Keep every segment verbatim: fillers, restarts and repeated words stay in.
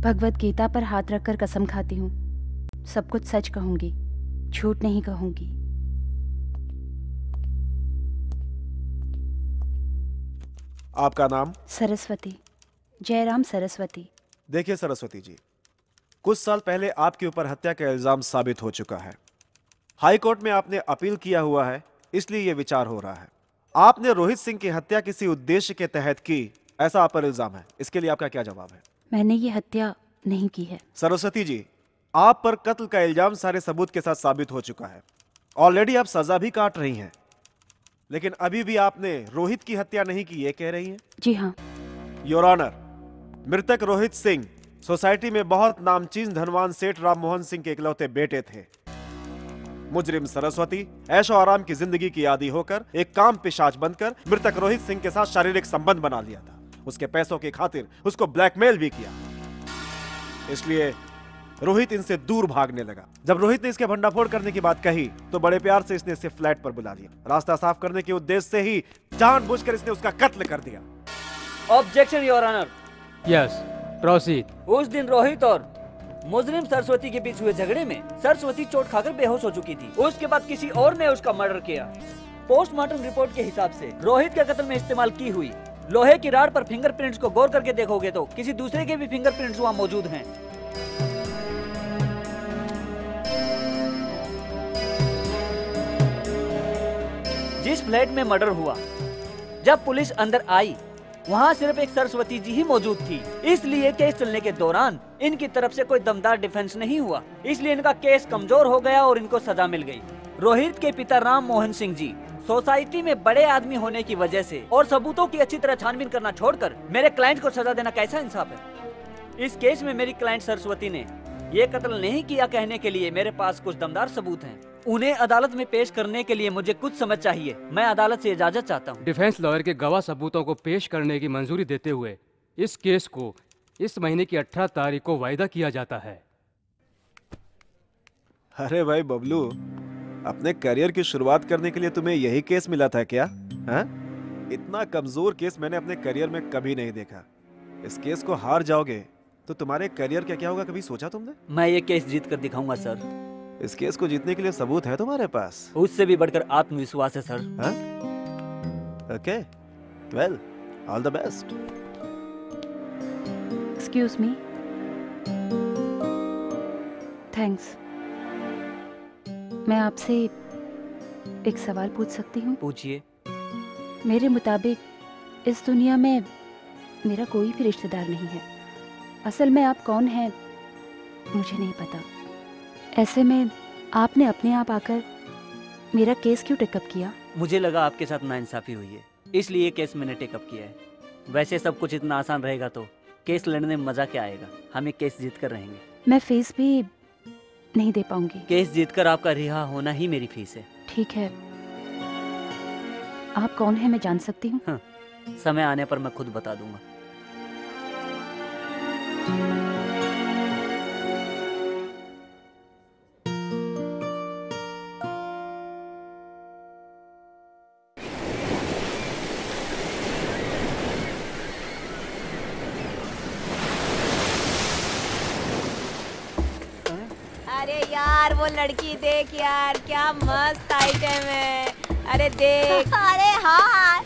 भगवत गीता पर हाथ रखकर कसम खाती हूँ, सब कुछ सच कहूंगी, झूठ नहीं कहूंगी। आपका नाम? सरस्वती, जयराम सरस्वती। देखिए सरस्वती जी, कुछ साल पहले आपके ऊपर हत्या का इल्जाम साबित हो चुका है। हाई कोर्ट में आपने अपील किया हुआ है, इसलिए यह विचार हो रहा है। आपने रोहित सिंह की हत्या किसी उद्देश्य के तहत की, ऐसा आप पर इल्जाम है। इसके लिए आपका क्या जवाब है? मैंने ये हत्या नहीं की है। सरस्वती जी, आप पर कत्ल का इल्जाम सारे सबूत के साथ साबित हो चुका है। ऑलरेडी आप सजा भी काट रही हैं, लेकिन अभी भी आपने रोहित की हत्या नहीं की, ये कह रही हैं? जी हाँ। योर ऑनर, मृतक रोहित सिंह सोसाइटी में बहुत नामचीन धनवान सेठ राम मोहन सिंह के इकलौते बेटे थे। मुजरिम सरस्वती ऐशो आराम की जिंदगी की आदी होकर एक काम पिशाच बनकर मृतक रोहित सिंह के साथ शारीरिक संबंध बना लिया था। उसके पैसों की खातिर उसको ब्लैकमेल भी किया, इसलिए रोहित इनसे दूर भागने लगा। जब रोहित ने इसके भंडाफोड़ करने की बात कही तो बड़े प्यार से इसने इसे फ्लैट पर बुला लिया। रास्ता साफ करने के उद्देश्य से ही जानबूझकर इसने उसका कत्ल कर दिया। Objection your honour. Yes, proceed. उस दिन रोहित और मुजरिम सरस्वती के बीच हुए झगड़े में सरस्वती चोट खाकर बेहोश हो चुकी थी। उसके बाद किसी और ने उसका मर्डर किया। पोस्टमार्टम रिपोर्ट के हिसाब से रोहित के कत्ल में इस्तेमाल की हुई लोहे की राड पर फिंगरप्रिंट्स को गौर करके देखोगे तो किसी दूसरे के भी फिंगरप्रिंट्स वहाँ मौजूद हैं। जिस फ्लैट में मर्डर हुआ, जब पुलिस अंदर आई वहाँ सिर्फ एक सरस्वती जी ही मौजूद थी, इसलिए केस चलने के दौरान इनकी तरफ से कोई दमदार डिफेंस नहीं हुआ, इसलिए इनका केस कमजोर हो गया और इनको सजा मिल गई। रोहित के पिता राम मोहन सिंह जी सोसाइटी में बड़े आदमी होने की वजह से और सबूतों की अच्छी तरह छानबीन करना छोड़कर मेरे क्लाइंट को सजा देना कैसा इंसाफ है? इस केस में मेरी क्लाइंट सरस्वती ने ये कत्ल नहीं किया कहने के लिए मेरे पास कुछ दमदार सबूत हैं। उन्हें अदालत में पेश करने के लिए मुझे कुछ समय चाहिए। मैं अदालत से इजाजत चाहता हूँ। डिफेंस लॉयर के गवाह सबूतों को पेश करने की मंजूरी देते हुए इस केस को इस महीने की अठारह तारीख को वायदा किया जाता है। अरे भाई बबलू, अपने करियर की शुरुआत करने के लिए तुम्हें यही केस मिला था क्या? हा? इतना कमजोर केस मैंने अपने करियर में कभी नहीं देखा। इस केस को हार जाओगे तो तुम्हारे करियर का क्या होगा, कभी सोचा तुमने? मैं ये केस जीत कर दिखाऊंगा सर। इस केस को जीतने के लिए सबूत है तुम्हारे पास? उससे भी बढ़कर आत्मविश्वास है sir. Okay, well, all the best. Excuse me. Thanks. मैं आपसे एक सवाल पूछ सकती हूँ? पूछिए। मेरे मुताबिक इस दुनिया में मेरा कोई भी रिश्तेदार नहीं है। असल में आप कौन हैं मुझे नहीं पता। ऐसे में आपने अपने आप आकर मेरा केस क्यों टेकअप किया? मुझे लगा आपके साथ नाइंसाफी हुई है, इसलिए केस मैंने टेकअप किया है। वैसे सब कुछ इतना आसान रहेगा तो केस लड़ने में मजा क्या आएगा? हम एक केस जीत कर रहेंगे। मैं फीस भी नहीं दे पाऊंगी। केस जीतकर आपका रिहा होना ही मेरी फीस है। ठीक है। आप कौन है मैं जान सकती हूँ? हाँ, समय आने पर मैं खुद बता दूंगा। अरे यार वो लड़की देख यार, क्या मस्त आइटम है। अरे देख। अरे हाँ।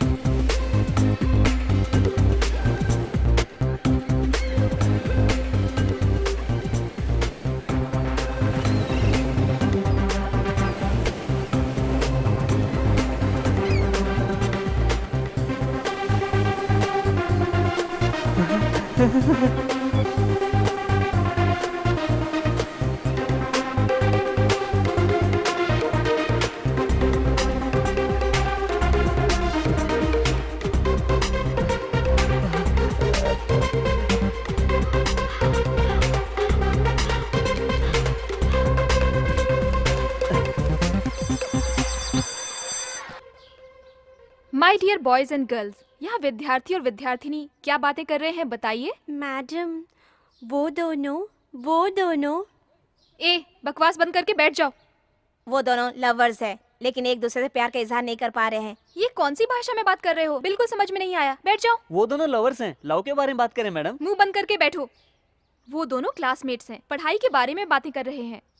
My dear boys and girls, यहाँ विद्यार्थी और विद्यार्थिनी क्या बातें कर रहे हैं बताइए। मैडम, वो दोनों वो दोनों ए, बकवास बंद करके बैठ जाओ। वो दोनों लवर्स है, लेकिन एक दूसरे से प्यार का इजहार नहीं कर पा रहे हैं। ये कौन सी भाषा में बात कर रहे हो? बिल्कुल समझ में नहीं आया। बैठ जाओ। वो दोनों लवर्स हैं। लव के बारे में बात करें मैडम। मुंह बंद करके बैठो। वो दोनों क्लासमेट्स हैं, पढ़ाई के बारे में बातें कर रहे हैं।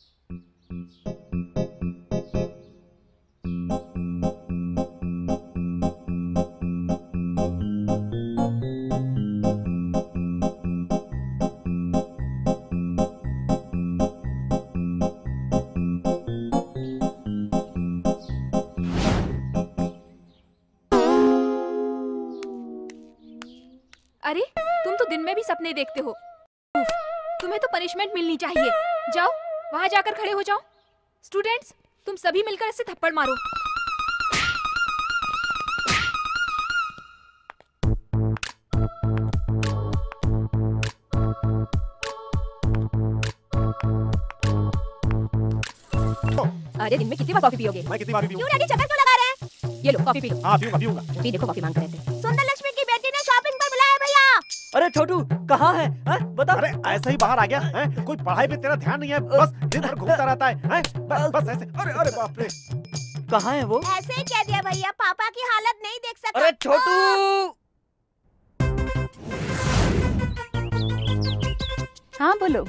अरे तुम तो दिन में भी सपने देखते हो। उफ, तुम्हें तो पनिशमेंट मिलनी चाहिए। जाओ वहां जाकर खड़े हो जाओ। स्टूडेंट्स, तुम सभी मिलकर इसे थप्पड़ मारो। अरे दिन में कितनी बार कॉफी पियोगे? मैं कितनी बार पीऊं? क्यों डैडी चक्कर क्यों लगा रहे हैं? ये लो कॉफी पी लो। हाँ पीऊंगा पीऊंगा। अभी देखो कॉफी मांग रहे थे। सुंदर लक्ष्मी की बेटी ने शॉपिंग पर बुलाया भैया। अरे छोटू कहाँ है, है? बता। अरे ऐसे ही बाहर आ गया है? कोई पढ़ाई पे तेरा ध्यान नहीं है, बस दिन भर घूमता रहता है, है? बस, बस ऐसे। अरे अरे बाप रे। कहाँ है वो? ऐसे ही कह दिया भैया, पापा की हालत नहीं देख सका। अरे छोटू। हाँ बोलो।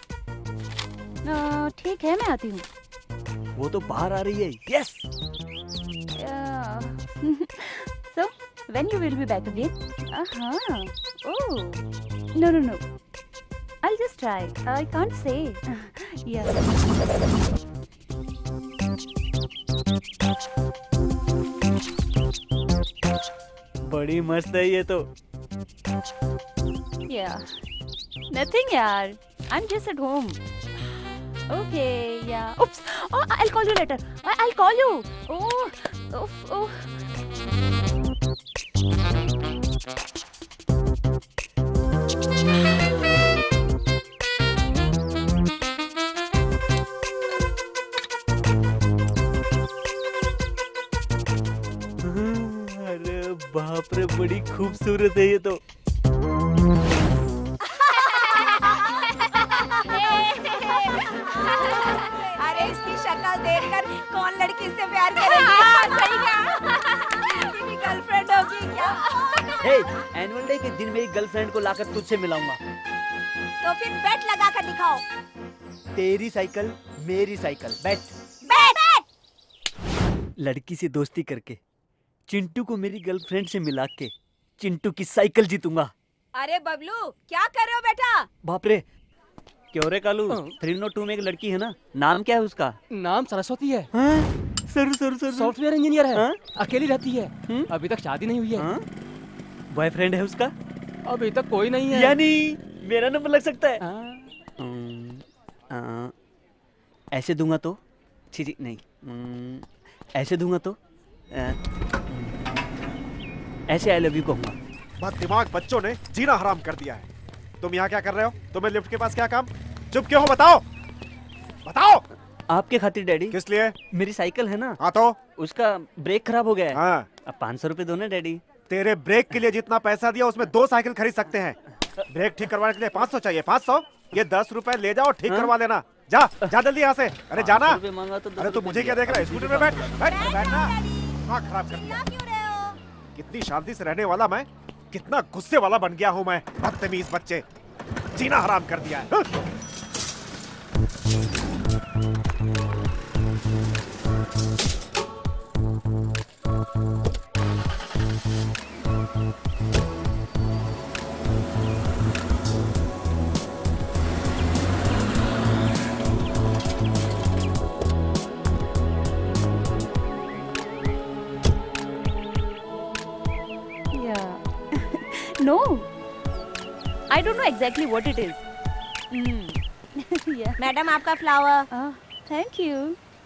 ठीक है, मैं आती हूँ। वो तो बाहर आ रही है। Yes. So, when you will be back again? Uh-huh. Oh. No, no, no. I'll just try. I can't say. Yeah. बड़ी मस्त है ये तो। Yeah. Nothing, yaar. I'm just at home. Okay, yeah. Oops. Oh, I'll call you later. I- I'll call you. Oh, oof, oh. अरे बाप रे, बड़ी खूबसूरत है ये तो। अरे इसकी शक्ल देखकर कौन लड़की इससे प्यार करेगी? सही कहा। इसकी भी गर्लफ्रेंड होगी क्या? हे, एनुअल डे के दिन मेरी गर्लफ्रेंड को लाकर तुझसे मिलाऊंगा। तो फिर बेट लगा कर दिखाओ। तेरी साइकिल मेरी साइकिल, बेट। बेट बेट। लड़की से दोस्ती करके चिंटू को मेरी गर्लफ्रेंड से मिला के चिंटू की साइकिल जीतूंगा। अरे बबलू, क्या कर रहे हो बेटा? बाप रे। क्यों रे कालू, थ्री नॉट टू में एक लड़की है ना, नाम क्या है उसका? नाम सरस्वती है। Sir sir sir software engineer है। हाँ? अकेली रहती है। हम्म? अभी तक शादी नहीं हुई है। बॉयफ्रेंड है उसका? अभी तक कोई नहीं है। यानी मेरा नंबर लग सकता है। हाँ। हम्म, आ, ऐसे दूंगा तो छी छी नहीं, हम्म, ऐसे दूंगा तो आ, ऐसे आई लव यू कहूंगा। बस दिमाग बच्चों ने जीना हराम कर दिया है। तुम यहाँ क्या कर रहे हो? तुम्हें लिफ्ट के पास क्या काम? चुप क्यों हो? बताओ बताओ। आपके खातिर डैडी। किस लिए? मेरी साइकिल है ना। हाँ तो? उसका ब्रेक खराब हो गया है। हाँ। अब पाँच सौ रुपए दो ना डैडी। तेरे ब्रेक के लिए जितना पैसा दिया उसमें दो साइकिल खरीद सकते हैं। ब्रेक ठीक करवाने के लिए पाँच सौ चाहिए। पाँच सौ? ये दस रुपए ले जाओ, ठीक करवा लेना। जा जा जल्दी यहाँ से। अरे जाना। मांगा तो अरे तू मुझे क्या देख रहा है? स्कूटर में बैठ बैठ बैठना। दिमाग खराब कर दिया। क्यों रहे हो? कितनी शांति से रहने वाला मैं, कितना गुस्से वाला बन गया हूँ मैं। बदतमीज बच्चे, जीना हराम कर दिया है। No, I don't know exactly what it is. Mm. Yeah. Madam आपका फ्लावर। Ah, thank you.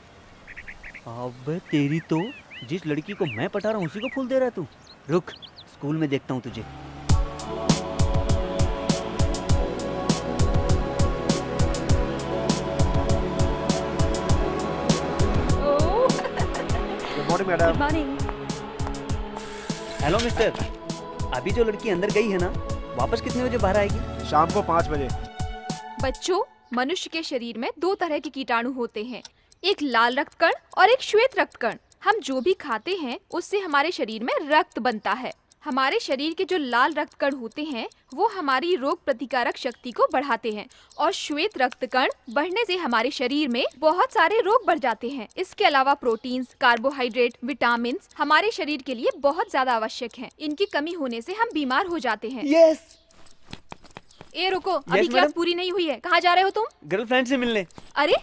अब तेरी तो, जिस लड़की को मैं पटा रहा हूँ उसी को फूल दे रहा है तू। रुक, स्कूल में देखता हूँ तुझे। Oh. Good morning madam. Good morning. Hello mister, अभी जो लड़की अंदर गई है ना, वापस कितने बजे बाहर आएगी? शाम को पाँच बजे। बच्चों, मनुष्य के शरीर में दो तरह के कीटाणु होते हैं, एक लाल रक्त कण और एक श्वेत रक्त कण। हम जो भी खाते हैं उससे हमारे शरीर में रक्त बनता है। हमारे शरीर के जो लाल रक्त कण होते हैं वो हमारी रोग प्रतिकारक शक्ति को बढ़ाते हैं और श्वेत रक्त कण बढ़ने से हमारे शरीर में बहुत सारे रोग बढ़ जाते हैं। इसके अलावा प्रोटीन्स, कार्बोहाइड्रेट, विटामिन हमारे शरीर के लिए बहुत ज्यादा आवश्यक हैं। इनकी कमी होने से हम बीमार हो जाते हैं। यस। ए रुको, yes, अभी क्लास पूरी नहीं हुई है। कहाँ जा रहे हो तुम? गर्लफ्रेंड से मिलने। अरे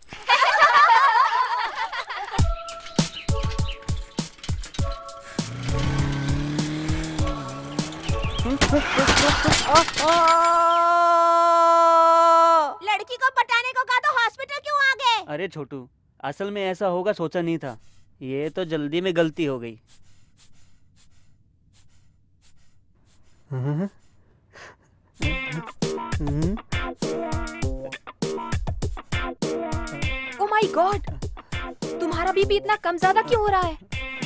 लड़की को पटाने को कहा तो हॉस्पिटल क्यों आ गए? अरे छोटू, असल में ऐसा होगा सोचा नहीं था। ये तो जल्दी में गलती हो गई। ओ माय गॉड, तुम्हारा बीपी इतना कम ज्यादा क्यों हो रहा है?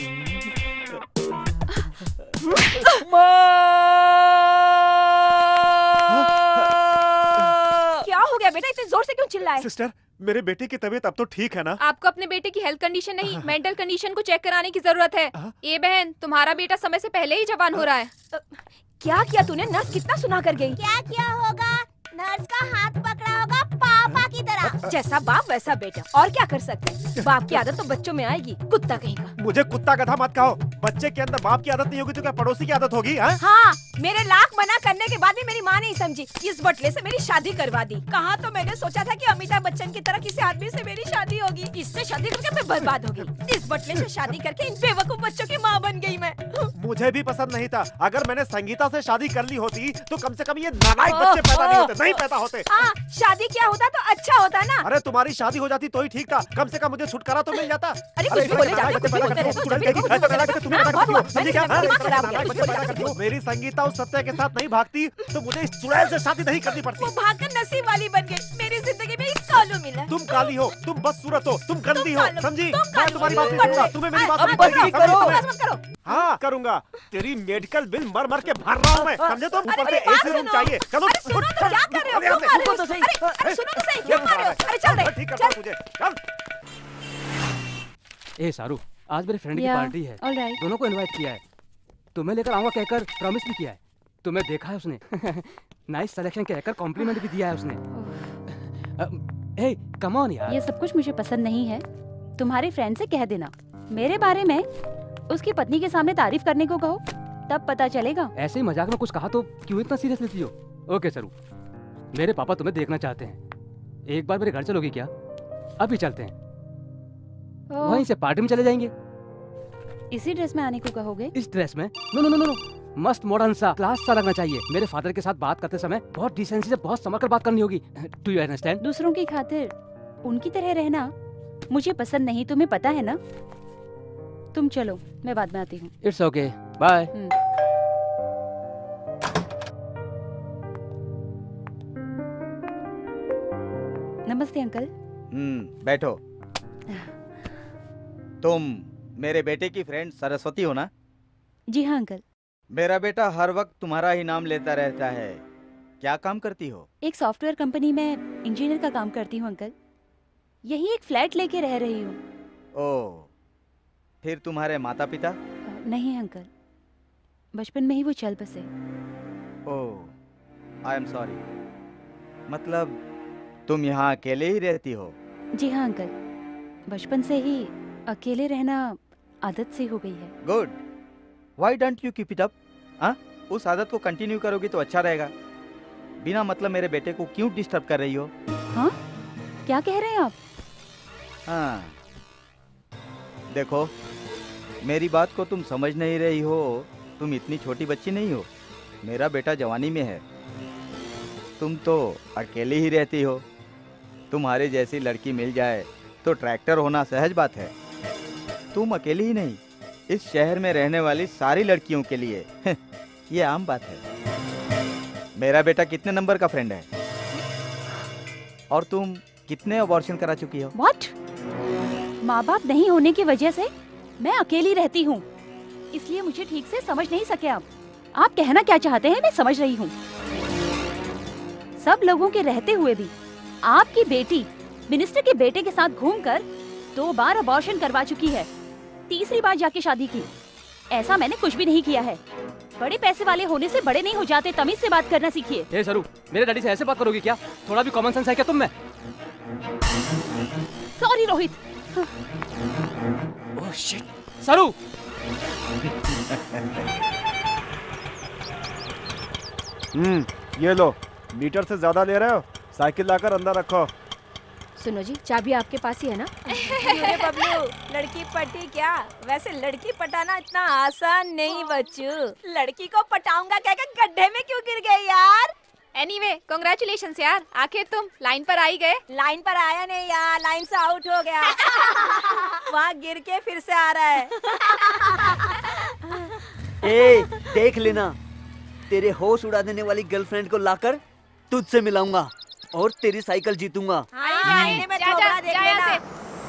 क्या हो गया बेटा, इतने जोर से क्यों चिल्लाए? सिस्टर, मेरे बेटे की तबीयत अब तो ठीक है ना? आपको अपने बेटे की हेल्थ कंडीशन नहीं, मेंटल कंडीशन को चेक कराने की जरूरत है। ए बहन, तुम्हारा बेटा समय से पहले ही जवान हो रहा है। क्या किया तूने? नर्स कितना सुना कर गई। क्या किया होगा? नर्स का हाथ पकड़ा होगा पापा की तरह। जैसा बाप वैसा बेटा, और क्या कर सकते हैं? बाप की आदत तो बच्चों में आएगी। कुत्ता कहीं का। मुझे कुत्ता गधा मत कहो। बच्चे के अंदर बाप की आदत नहीं होगी तो क्या पड़ोसी की आदत होगी? है? हाँ, मेरे लाख मना करने के बाद भी मेरी माँ नहीं समझी। इस बटले से मेरी शादी करवा दी। कहाँ तो मैंने सोचा था कि अमिताभ बच्चन की तरह किसी आदमी से मेरी शादी होगी। इससे शादी करके मैं बर्बाद हो गई। इस बटले से शादी करके इन बेवकूफ बच्चों की माँ बन गई मैं। मुझे भी पसंद नहीं था। अगर मैंने संगीता से शादी कर ली होती तो कम से कम ये नालायक बच्चे पैदा नहीं होते, नहीं पैदा होते। हाँ, शादी क्या होता तो अच्छा होता ना। अरे तुम्हारी शादी हो जाती तो ही ठीक था। कम से कम मुझे छुटकारा तो मिल जाता। अरे कुछ भी बोले जाते हो, कुछ भी बोलते रहते हो, जब देखो कुछ बोलते रहते हो। हाँ, बहुत हुआ, समझी क्या? दिमाग खराब हो गया, कुछ बोले जाते हो। मेरी संगीता उस सत्य के साथ नहीं भागती तो मुझे इस चुड़ैल से शादी नहीं करनी पड़ती। वो भागकर नसीब वाली बन गई। मेरी जिंदगी में एक कालू मिला। तुम काली हो, तुम बदसूरत हो, तुम गंदी हो, कालू, समझी? तुम मैं कालू, तुम्हारी बात नहीं तुम सुनूंगा। बदले। तुम्हें मेरी बात अब नहीं बस सुननी, करो, समझी बस तुम्हें? मत करो। हाँ करूंगा। तेरी मेडिकल बिल मर मर के भर रहा हूँ मैं, समझे? तुम ऊपर से बात एसी रूम सुनो। चाहिए। चलो अरे सुनो तो, क्या कर रहे हो? क्यों मार रहे हो? अरे अरे सुनो तो सही, क्यों मार रहे हो? अरे चल रहे, ठीक करता हूँ मुझे। चल। ए सारू, आज मेरे फ्रेंड की Yeah, पार्टी है। all right. दोनों को इनवाइट किया है। तुम्हें लेकर आऊंगा कहकर प्रॉमिस भी किया है। तुम्हें देखा है उसने। नाइस सिलेक्शन कहकर कॉम्प्लीमेंट भी दिया है उसने। हे कम ऑन यार। ये सब कुछ मुझे पसंद नहीं है। तुम्हारे फ्रेंड से कह देना मेरे बारे में उसकी पत्नी के सामने तारीफ करने को कहो, तब पता चलेगा। ऐसे ही मजाक में कुछ कहा तो क्यों इतना सीरियस लेती हो? ओके सरू, मेरे पापा तुम्हें देखना चाहते हैं। एक बार मेरे घर चलोगी क्या? अभी चलते हैं, वहीं से पार्टी में चले जाएंगे। इसी ड्रेस में आने को कहोगे? इस ड्रेस में? नो नो नो नो, मस्त मॉडर्न सा, क्लास सा लगना चाहिए। मेरे फादर के साथ बात करते समय बहुत डिसेंसी से, बहुत संभल कर बात करनी होगी। Do you understand? दूसरों की खातिर उनकी तरह रहना मुझे पसंद नहीं, तुम्हें पता है ना। तुम चलो, मैं बाद में आती हूँ। It's okay, bye. नमस्ते अंकल। हम्म, बैठो। तुम मेरे बेटे की फ्रेंड सरस्वती हो ना? जी हाँ अंकल। मेरा बेटा हर वक्त तुम्हारा ही नाम लेता रहता है। क्या काम करती हो? एक सॉफ्टवेयर कंपनी में इंजीनियर का काम करती हूँ अंकल। यही एक फ्लैट लेके रह रही हूँ। ओह, फिर तुम्हारे माता पिता? नहीं अंकल, बचपन में ही वो चल बसे। Oh, I am sorry. मतलब तुम यहाँ अकेले ही रहती हो? जी हाँ अंकल, बचपन से ही अकेले रहना आदत सी हो गई है। Good, why don't you keep it up? हाँ, उस आदत को कंटिन्यू करोगी तो अच्छा रहेगा। बिना मतलब मेरे बेटे को क्यों डिस्टर्ब कर रही हो? हाँ, क्या कह रहे हैं आप? हाँ, देखो, मेरी बात को तुम समझ नहीं रही हो। तुम इतनी छोटी बच्ची नहीं हो। मेरा बेटा जवानी में है। तुम तो अकेली ही रहती हो। तुम्हारी जैसी लड़की मिल जाए तो ट्रैक्टर होना सहज बात है। तुम अकेली ही नहीं, इस शहर में रहने वाली सारी लड़कियों के लिए ये आम बात है। मेरा बेटा कितने नंबर का फ्रेंड है? और तुम कितने अबॉर्शन करा चुकी हो? What? माँ बाप नहीं होने की वजह से मैं अकेली रहती हूँ, इसलिए मुझे ठीक से समझ नहीं सके आप। आप कहना क्या चाहते हैं मैं समझ रही हूँ। सब लोगों के रहते हुए भी आपकी बेटी मिनिस्टर के बेटे के साथ घूमकर दो बार अबॉर्शन करवा चुकी है, तीसरी बार जाके शादी की। ऐसा मैंने कुछ भी नहीं किया है। बड़े पैसे वाले होने से बड़े नहीं हो जाते, तमीज से बात करना सीखिए। ए सरू, मेरे डैडी से ऐसे बात करोगी क्या? थोड़ा भी कॉमन सेंस है क्या तुम में? Sorry Rohit. Oh shit. Saru! हम्म, ये लो, मीटर से ज्यादा ले रहे हो? साइकिल लाकर अंदर रखो। सुनो जी, चाबी आपके पास ही है ना? अरे बबलू, लड़की पटी क्या? वैसे लड़की पटाना इतना आसान नहीं बच्चू। लड़की को पटाऊंगा कहकर गड्ढे में क्यों गिर गए यार? एनीवे, कांग्रेचुलेशंस यार, आखिर तुम लाइन पर आ ही गए। लाइन पर आया नहीं यार, लाइन से आउट हो गया। वहाँ गिर के फिर से आ रहा है। ए, देख लेना, तेरे होश उड़ा देने वाली गर्लफ्रेंड को लाकर तुझसे मिलाऊंगा और तेरी साइकिल जीतूंगा। हाँ, आईने में जा, थोबड़ा जा, देख जा यहाँ लेना।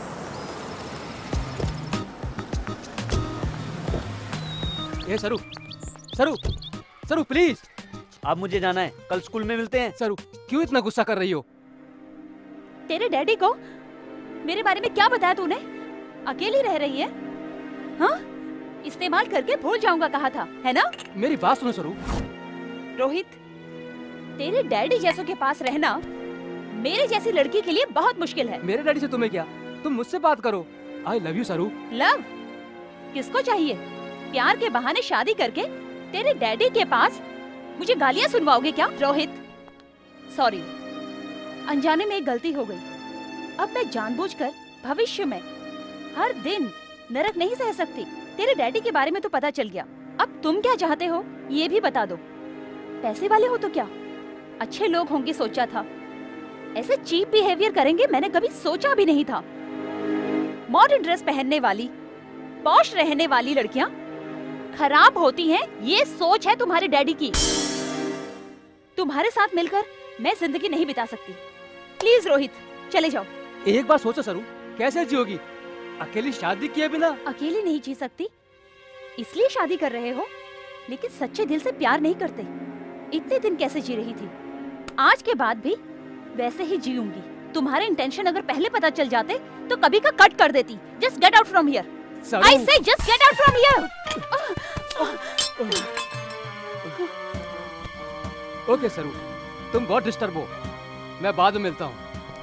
ए सरू, सरू, सरू प्लीज। अब मुझे जाना है, कल स्कूल में मिलते हैं। सरू, क्यों इतना गुस्सा कर रही हो? तेरे डैडी को मेरे बारे में क्या बताया तूने? अकेली रह रही है? हाँ? इस्तेमाल करके भूल जाऊंगा कहा था, है ना? मेरी बात सुनो सरू। रोहित, तेरे डैडी जैसों के पास रहना मेरे जैसी लड़की के लिए बहुत मुश्किल है। मेरे डैडी से तुम्हें क्या? तुम मुझसे बात करो। I love you Saru. Love? किसको चाहिए? प्यार के बहाने शादी करके तेरे डैडी के पास मुझे गालियां सुनवाओगे क्या? रोहित, सॉरी, अनजाने में एक गलती हो गई। अब मैं जानबूझकर भविष्य में हर दिन नरक नहीं सह सकती। तेरे डैडी के बारे में तो पता चल गया, अब तुम क्या चाहते हो ये भी बता दो। पैसे वाले हो तो क्या? अच्छे लोग होंगे सोचा था, ऐसे चीप बिहेवियर करेंगे मैंने कभी सोचा भी नहीं था। मॉडर्न ड्रेस पहनने वाली, पॉश रहने वाली लड़कियां खराब होती हैं, ये सोच है तुम्हारे डैडी की। तुम्हारे साथ मिलकर मैं जिंदगी नहीं बिता सकती। प्लीज रोहित, चले जाओ। एक बार सोचो सरू, कैसे जियोगी अकेली शादी किए बिना? अकेली नहीं जी सकती, इसलिए शादी कर रहे हो, लेकिन सच्चे दिल से प्यार नहीं करते। इतने दिन कैसे जी रही थी? आज के बाद भी वैसे ही जीऊंगी। तुम्हारे इंटेंशन अगर पहले पता चल जाते तो कभी का कट कर देती। Just get out from here. I say just get out from here. Okay Saru, तुम बहुत डिस्टर्ब हो, मैं बाद में मिलता हूँ।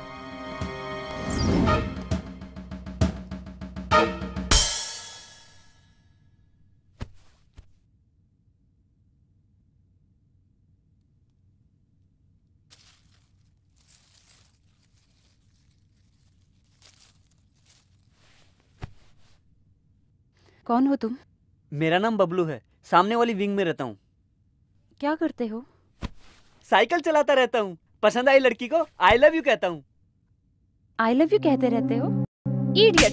कौन हो तुम? मेरा नाम बबलू है, सामने वाली विंग में रहता हूँ। क्या करते हो? साइकिल चलाता रहता हूँ। पसंद आई लड़की को आई लव यू कहता हूँ। आई लव यू कहते रहते हो? इडियट।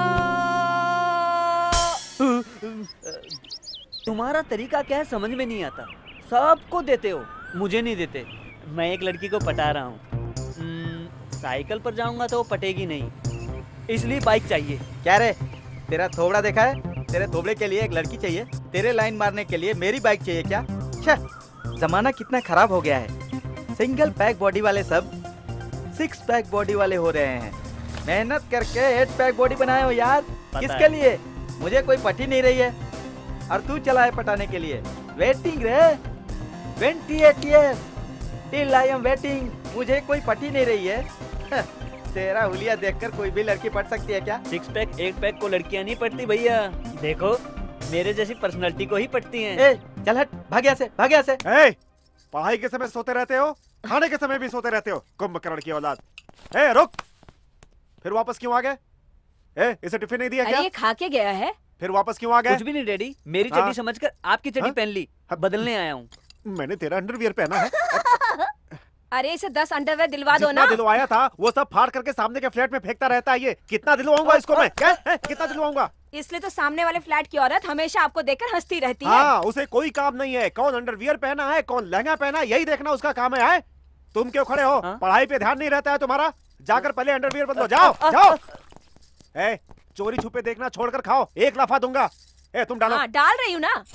तुम्हारा तरीका क्या है समझ में नहीं आता। सबको देते हो, मुझे नहीं देते। मैं एक लड़की को पटा रहा हूँ। साइकिल पर जाऊंगा तो वो पटेगी नहीं, इसलिए बाइक चाहिए। क्या रे, तेरा थोबड़ा देखा है? तेरे थोबड़े के लिए एक लड़की चाहिए, तेरे लाइन मारने के लिए मेरी बाइक चाहिए क्या? छह, जमाना कितना खराब हो गया है। सिंगल पैक बॉडी वाले सब सिक्स पैक बॉडी वाले हो रहे हैं। मेहनत करके एट पैक बॉडी बनाए हो यार। किसके लिए? मुझे कोई पटी नहीं रही है और तू चला है पटाने के लिए। वेटिंग रे, twenty eight years till I am waiting. मुझे कोई पटी नहीं रही है। तेरा हुलिया देखकर कोई भी लड़की पट सकती है क्या? सिक्स पैक एट पैक को लड़कियां नहीं पटती भैया। देखो, मेरे जैसी पर्सनालिटी को ही पटती हैं। ए, चल हट, भाग यहाँ से, भाग यहाँ से। ए, पढ़ाई के समय सोते रहते हो, खाने के समय भी सोते रहते हो, कुंभकर्ण की औलाद। ए, रुक, फिर वापस क्यों आ गए? ए, इसे टिफिन नहीं दिया क्या? अरे ये खा के गया है। फिर वापस क्यों आ गए? कुछ भी नहीं डैडी, मेरी हाँ? चड्डी समझकर आपकी चड्डी हाँ? पहन ली, बदलने आया हूँ। मैंने तेरा अंडरवियर पहना है। अरे इसे दस अंडरवेयर दिलवा दो जितना ना। दिलवाया था वो सब फाड़ करके सामने के फ्लैट में फेंकता रहता है ये। कितना दिलवाऊंगा इसको मैं? क्या है? कितना दिलवाऊंगा? इसलिए तो सामने वाले फ्लैट की औरत हमेशा आपको देखकर हंसती रहती है। हाँ, उसे कोई काम नहीं है कौन अंडरवियर पहना है, कौन लहंगा पहना है, यही देखना उसका काम है, है? तुम क्यों खड़े हो? हाँ? पढ़ाई पे ध्यान नहीं रहता है तुम्हारा? जाकर पहले अंडरवियर बदलो, जाओ जाओ। ए, चोरी छुपे देखना छोड़कर खाओ, एक लफा दूंगा। ए, तुम डालो। हाँ, डाल रही हूँ ना।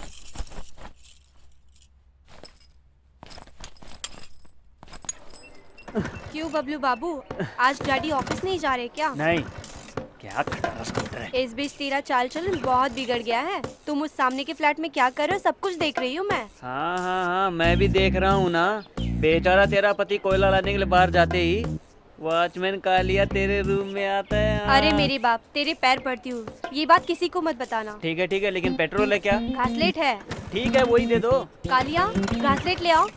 क्यों बबलू बाबू, आज डैडी ऑफिस नहीं जा रहे क्या? नहीं, क्या खटारा स्कूटर है। इस बीच तेरा चाल चलन बहुत बिगड़ गया है। तुम उस सामने के फ्लैट में क्या कर रहे हो सब कुछ देख रही हूँ मैं। हाँ हाँ हाँ मैं भी देख रहा हूँ ना। बेचारा तेरा पति कोयला लाने के लिए बाहर जाते ही वॉचमैन कालिया तेरे रूम में आता है। अरे मेरे बाप, तेरे पैर पड़ती हूँ, ये बात किसी को मत बताना। ठीक है ठीक है, लेकिन पेट्रोल है क्या? घासलेट है। ठीक है वही दे दो। कालिया घासलेट ले आओ।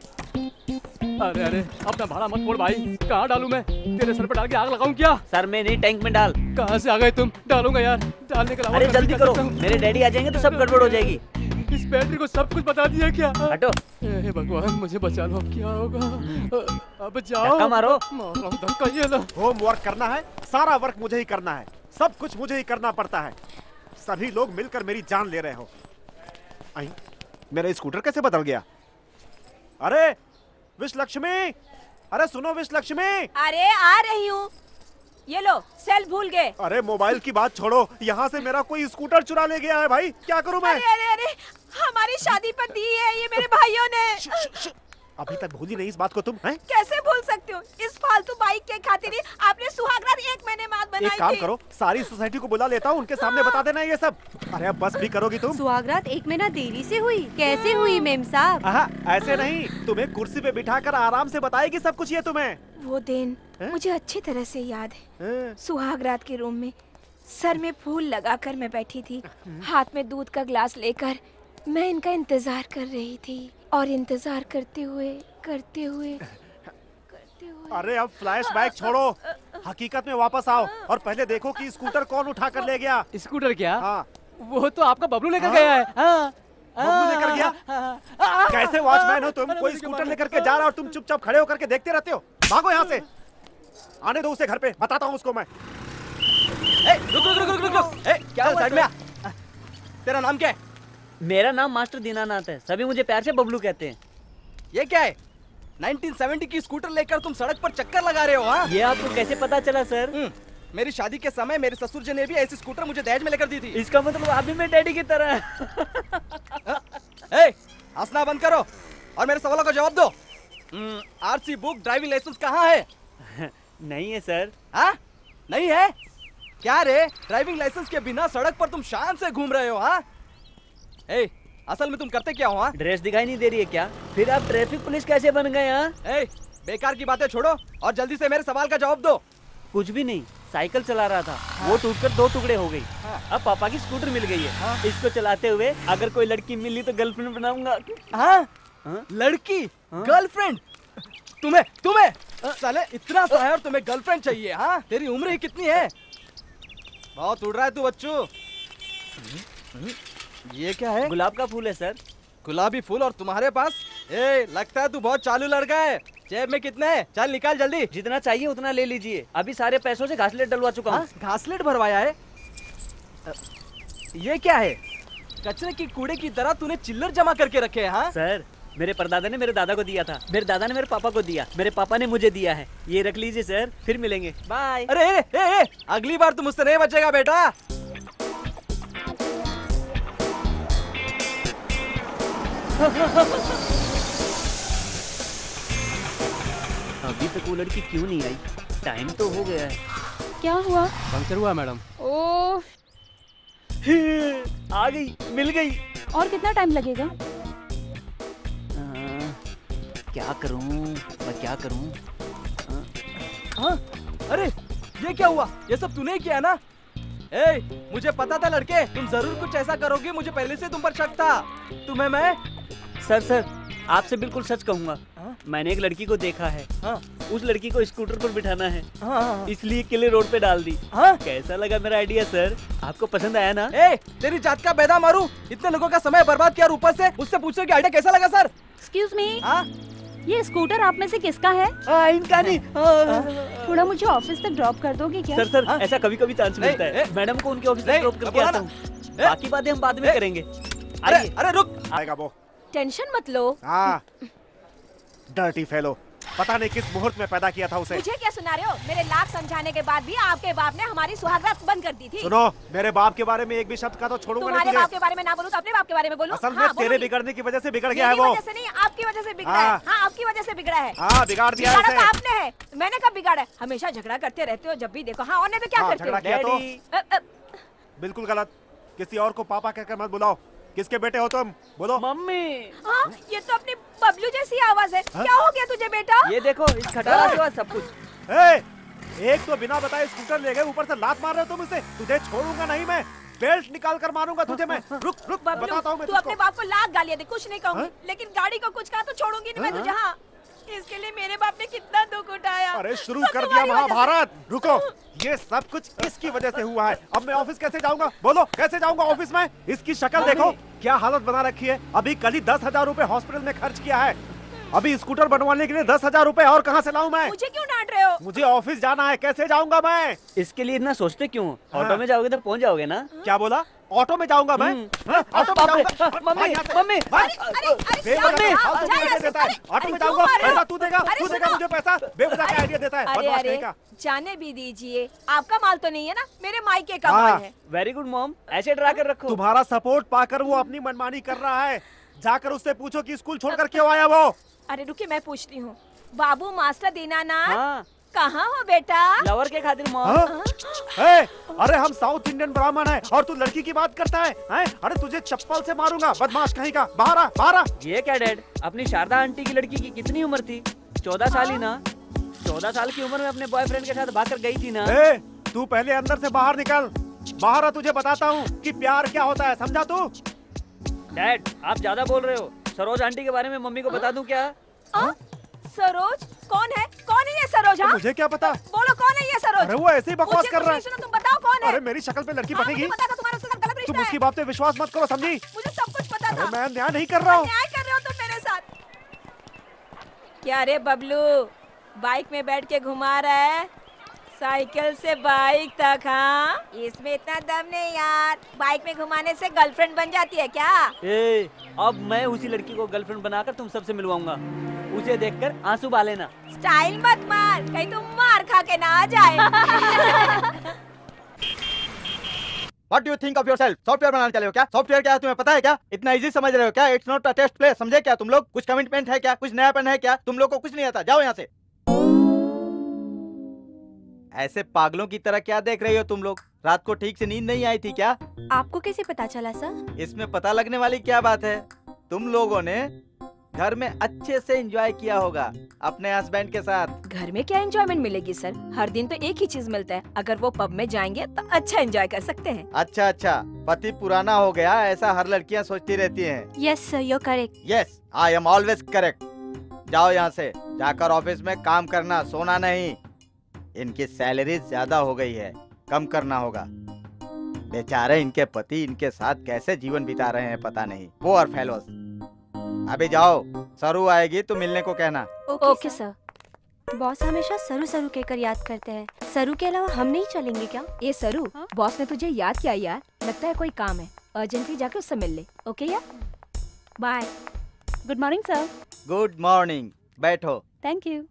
अरे अरे अपना भाड़ा मत फोड़ भाई, कहाँ डालूं मैं? तेरे सर पे डाल के आग लगाऊं क्या? सर में नहीं, टैंक में डाल। कहाँ से आ गए तुम? डालूंगा यार, डालने के अलावा अरे मैं भी जल्दी कर करो, सकता हूं। मेरे डैडी आ जाएंगे तो सब गड़बड़ हो जाएगी। इस बैटरी को सब कुछ बता दिया क्या? हटो। हे भगवान मुझे बचा लो, अब क्या होगा? अब जाओ। धक्का मारो। मार रहा हूं धक्का, ये लो। होमवर्क करना है, सारा वर्क मुझे ही करना है, सब कुछ मुझे ही करना पड़ता है। सभी लोग मिलकर मेरी जान ले रहे हो। आई, मेरा स्कूटर कैसे बदल गया? अरे विश लक्ष्मी, अरे सुनो विश लक्ष्मी। अरे आ रही हूँ। ये लो सेल भूल गए। अरे मोबाइल की बात छोड़ो, यहाँ से मेरा कोई स्कूटर चुरा ले गया है भाई, क्या करूँ मैं? अरे अरे अरे हमारी शादी पर दी है ये मेरे भाइयों ने। श, श, श, अभी तक भूली नहीं इस बात को तुम हैं? कैसे भूल सकते हो? इस फालतू बाइक के खातिर ही आपने सुहागरात एक महीने बाद बनाई एक काम थी। करो, सारी सोसाइटी को बुला लेता हूँ, उनके सामने बता देना ये सब। अरे अब बस भी करोगी तुम? सुहागरात एक महीना देरी से हुई? कैसे हुई मेम साहब? आहा, ऐसे नहीं, तुम्हें कुर्सी पे बिठाकर आराम से बताएगी सब कुछ ये तुम्हें। वो दिन है? मुझे अच्छी तरह से याद है। हैं? सुहागरात के रूम में सर में फूल लगाकर मैं बैठी थी, हाथ में दूध का ग्लास लेकर मैं इनका इंतजार कर रही थी, और इंतजार करते हुए करते हुए करते हुए अरे अब फ्लैशबैक छोड़ो, हकीकत में वापस आओ और पहले देखो कि स्कूटर कौन उठा कर ले गया। स्कूटर क्या? हाँ, वो तो आपका बबलू लेकर हाँ? गया है। हाँ। बबलू लेकर गया? हाँ। कैसे वॉचमैन हो तुम? कोई स्कूटर लेकर के जा रहा और तुम चुपचाप खड़े होकर के देखते रहते हो। भागो यहाँ से, आने दो उसे घर पे, बताता हूँ उसको मैं। ए, रुक रुक रुक रुक रुक रुक। ए, क्या हुआ साइड में आ। तेरा नाम क्या है? मेरा नाम मास्टर दीनानाथ है, सभी मुझे प्यार से बबलू कहते हैं। ये क्या है? नाइनटीन सेवेंटी की स्कूटर लेकर तुम सड़क पर चक्कर लगा रहे हो? हाँ, ये आपको कैसे पता चला सर? हम्म, मेरी शादी के समय मेरे ससुर जी ने भी ऐसी स्कूटर मुझे दहेज में लेकर दी थी। इसका मतलब आप भी मेरे डैडी की तरह हैं। ए, हंसना बंद करो और मेरे सवालों का जवाब दो। आरसी बुक, ड्राइविंग लाइसेंस कहाँ है? नहीं है सर। हाँ? नहीं है? क्या रे, ड्राइविंग लाइसेंस के बिना सड़क पर तुम शान से घूम रहे हो? हाँ? ए, असल में तुम करते क्या हो? हाँ? ड्रेस दिखाई नहीं दे रही है क्या? फिर आप ट्रैफिक पुलिस कैसे बन गए? हाँ? ए, बेकार की बातें छोड़ो और जल्दी से मेरे सवाल का जवाब दो। कुछ भी नहीं, साइकिल चला रहा था, वो टूटकर दो टुकड़े हो गई। हाँ। अब पापा की स्कूटर मिल गई है। हाँ। इसको चलाते हुए अगर कोई लड़की मिली तो गर्लफ्रेंड बनाऊंगा। हाँ? हाँ? लड़की? हाँ? गर्लफ्रेंड? तुम्हें तुम्हें साले इतना सा है और तुम्हें गर्लफ्रेंड चाहिए? हाँ? तेरी उम्र ही कितनी है? बहुत उड़ रहा है तू बच्चू। ये क्या है? गुलाब का फूल है सर। गुलाबी फूल और तुम्हारे पास? ए, लगता है तू बहुत चालू लड़का है। जेब में कितने हैं? चल निकाल जल्दी। जितना चाहिए उतना ले लीजिए, अभी सारे पैसों से घासलेट डलवा चुका हूँ। हाँ? घासलेट भरवाया है? अ, ये क्या है? कचरे की कूड़े की तरह तूने चिल्लर जमा करके रखे हैं? हाँ? सर, मेरे परदादा ने मेरे दादा को दिया था, मेरे दादा ने मेरे पापा को दिया, मेरे पापा ने मुझे दिया है। ये रख लीजिए सर, फिर मिलेंगे, बाय। अरे ए, ए, ए, अगली बार तुम मुझसे नहीं बचेगा बेटा। अभी तक वो लड़की क्यों नहीं आई? टाइम तो हो गया है। क्या हुआ? पंक्चर हुआ मैडम। ओह, आ गई, मिल गई। और कितना टाइम लगेगा? आ, क्या करूं, मैं क्या करूं? हाँ? अरे ये क्या हुआ? ये सब तूने ही किया ना? ए, मुझे पता था लड़के, तुम जरूर कुछ ऐसा करोगे, मुझे पहले से तुम पर शक था। तुम्हें मैं सर सर, आपसे बिल्कुल सच कहूंगा, हाँ? मैंने एक लड़की को देखा है। हाँ? उस लड़की को स्कूटर पर बिठाना है, हाँ, हाँ, इसलिए किले रोड पे डाल दी। हाँ? कैसा लगा मेरा आइडिया सर? आपको पसंद आया ना? ए, तेरी जात का बेदा मारू, इतने लोगों का समय बर्बाद किया और ऊपर से मुझसे पूछो कि आइडिया कैसा लगा सर? एक्सक्यूज मी, हाँ? ये स्कूटर आप में से किसका है? आ, इनका नहीं। आ, थोड़ा मुझे ऑफिस तक ड्रॉप कर दोगे क्या? सर सर, हाँ? ऐसा कभी कभी चांस नहीं, मिलता है। ए, मैडम को उनके ऑफिस नहीं, में ड्रॉप करके बोला आता ना। हूँ। ए, बाकी बातें हम बाद में ए, करेंगे। अरे आइए। अरे रुक। आएगा वो। टेंशन मत लो। हाँ, डर्टी फेलो। पता नहीं किस मुहूर्त में पैदा किया था उसे। मुझे क्या सुना रहे हो? मेरे लाख समझाने के बाद भी आपके बाप ने हमारी सुहागरात बंद कर दी थी। सुनो, मेरे बाप के बारे में एक भी शब्द का तो छोड़ूंगा नहीं तुम्हारे तुझे। बाप के बारे में ना बोलूं तो अपने बाप के बारे में बोलूं? असल में हाँ, तेरे बिगड़ने की वजह से बिगड़ गया है वो। मेरी वजह से नहीं, आपकी वजह से बिगड़ा है। हाँ। हाँ, आपकी वजह से बिगड़ा है। हाँ, बिगाड़ दिया बिगाड़ा है तो उसे। आपने है, मैंने कब बिगाड़ा है? हमेशा झगड़ा करते रहते हो जब भी देखो। हाँ, और नहीं तो क्या हाँ, करते झगड़ा हो? किया तो? डैडी। अ, अ, बिल्कुल गलत। किसी और को पापा कहकर मत बुलाओ। किसके बेटे हो तुम? बोलो। मम्मी। हाँ, ये तो अपनी बबलू जैसी आवाज है। हाँ? क्या हो गया तुझे बेटा? ये देखो, इस खटारा के बाद सब कुछ। ए, एक तो बिना बताए स्कूटर ले गए, ऊपर से लात मार रहे हो तुम इसे। तुझे छोड़ूंगा नहीं मैं, बेल्ट निकाल कर मारूंगा तुझे मैं। रुक रुक, बबलू, बताता हूँ मैं तू तुझको। अपने बाप को लाख गालियां दे, कुछ नहीं कहूंगी, हाँ? लेकिन गाड़ी को कुछ कहा तो छोड़ूंगी नहीं मैं हाँ? तुझे। हाँ, इसके लिए मेरे बाप ने कितना दुख उठाया। अरे शुरू सब कर दिया तुम्हारी वजह से। महाभारत। रुको, ये सब कुछ इसकी वजह से हुआ है। अब मैं ऑफिस कैसे जाऊंगा? बोलो, कैसे जाऊंगा ऑफिस में? इसकी शक्ल देखो, क्या हालत बना रखी है। अभी कल ही दस हजार रूपए हॉस्पिटल में खर्च किया है। अभी स्कूटर बनवाने के लिए दस हजार रूपए और कहाँ से लाऊं मैं? मुझे क्यों डांट रहे हो? मुझे ऑफिस जाना है, कैसे जाऊंगा मैं? इसके लिए इतना सोचते क्यों? हाँ। ऑटो में जाओगे तो पहुंच जाओगे ना। क्या बोला? ऑटो में जाऊंगा मैं? हाँ, ऑटो में बाप रे, जाऊंगा। मम्मी, भाई, यहाँ से- मम्मी। भाई, अरे, अरे, बेवजह क्या- का फालतू जा में यहाँ से, देता है। अरे, ऑटो अरे, में क्यों जाऊंगा, मार रहे हो? पैसा तू देगा, अरे, तू देगा सुनो। मुझे पैसा। बेवजह का आइडिया देता है, अरे बदमाश अरे, कहीं का। जाने भी दीजिए, आपका माल तो नहीं है ना, मेरे मायके का हाँ। माल है। वेरी गुड मॉम, ऐसे डरा कर रखो। तुम्हारा सपोर्ट पाकर वो अपनी मनमानी कर रहा है। जाकर उससे पूछो कि स्कूल छोड़कर क्यों आया वो। अरे रुकिए, मैं पूछती हूँ। बाबू मास्टर दीनानाथ, हाँ, कहाँ हो बेटा? लवर के खातिर मॉम। हाँ? ए, अरे हम साउथ इंडियन ब्राह्मण हैं और तू लड़की की बात करता है, हैं? अरे तुझे चप्पल से मारूंगा, बदमाश कहीं का। बाहर आ, बाहर आ। ये क्या डैड, अपनी शारदा आंटी की लड़की की कितनी उम्र थी? चौदह साल ही ना। चौदह साल की उम्र में अपने बॉयफ्रेंड के साथ भागकर गई थी ना। ए, तू पहले अंदर से बाहर निकल। बाहर आ, तुझे बताता हूँ कि प्यार क्या होता है, समझा तू? डैड, आप ज्यादा बोल रहे हो। सरोज आंटी के बारे में मम्मी को बता दूं क्या? आ? सरोज? कौन है? कौन है ये सरोज? हाँ? मुझे क्या पता? बोलो कौन है ये सरोज? अरे वो ऐसे ही बकवास मुझे कर कुछ रहा नहीं है। सुना, तुम बताओ कौन है? अरे मेरी शक्ल पे लड़की हाँ, बनेगी। मुझे पता था तुम्हारा उसके साथ गलत तुम रिश्ता उसकी है। बात पे विश्वास मत करो, समझी? मुझे सब कुछ पता अरे था। मैं अन्याय नहीं कर रहा हूँ। न्याय कर रहे हो तुम मेरे साथ। क्या रे बबलू, बाइक में बैठ के घुमा रहा है? साइकिल से बाइक तक? हाँ, इसमें इतना दम नहीं यार। बाइक में घुमाने से गर्लफ्रेंड बन जाती है क्या? ए, अब मैं उसी लड़की को गर्लफ्रेंड बनाकर तुम सबसे मिलवाऊंगा। उसे देखकर आंसू बहा लेना। स्टाइल मत मार, कहीं तुम मार खा के ना आ जाए। What do you think of yourself? Software बनाने चले हो क्या? सॉफ्टवेयर क्या है तुम्हें पता है क्या? इतना इजी समझ रहे हो क्या? It's not a test play, समझे क्या तुम लोग? कुछ कमिटमेंट है क्या? कुछ नयापन है क्या? तुम लोग को कुछ नहीं आता, जाओ यहाँ से। ऐसे पागलों की तरह क्या देख रही हो तुम लोग? रात को ठीक से नींद नहीं आई थी क्या? आपको कैसे पता चला सर? इसमें पता लगने वाली क्या बात है? तुम लोगों ने घर में अच्छे से एंजॉय किया होगा अपने हस्बैंड के साथ। घर में क्या एंजॉयमेंट मिलेगी सर? हर दिन तो एक ही चीज मिलता है। अगर वो पब में जाएंगे तो अच्छा एंजॉय कर सकते हैं। अच्छा अच्छा, पति पुराना हो गया ऐसा हर लड़कियां सोचती रहती हैं। Yes sir, you correct. Yes, I am always correct. जाओ यहाँ से, जाकर ऑफिस में काम करना, सोना नहीं। इनकी सैलरी ज्यादा हो गई है, कम करना होगा। बेचारे इनके पति इनके साथ कैसे जीवन बिता रहे हैं पता नहीं। वो और फेलोस। अभी जाओ, सरू आएगी तो मिलने को कहना। Okay sir. बॉस हमेशा सरू सरू कहकर याद करते हैं। सरू के अलावा हम नहीं चलेंगे क्या? ये सरू, बॉस ने तुझे याद किया यार। लगता है कोई काम है, अर्जेंटली जाके उससे मिल ले। ओके यार, bye. Good morning sir. Good morning, बैठो। Thank you.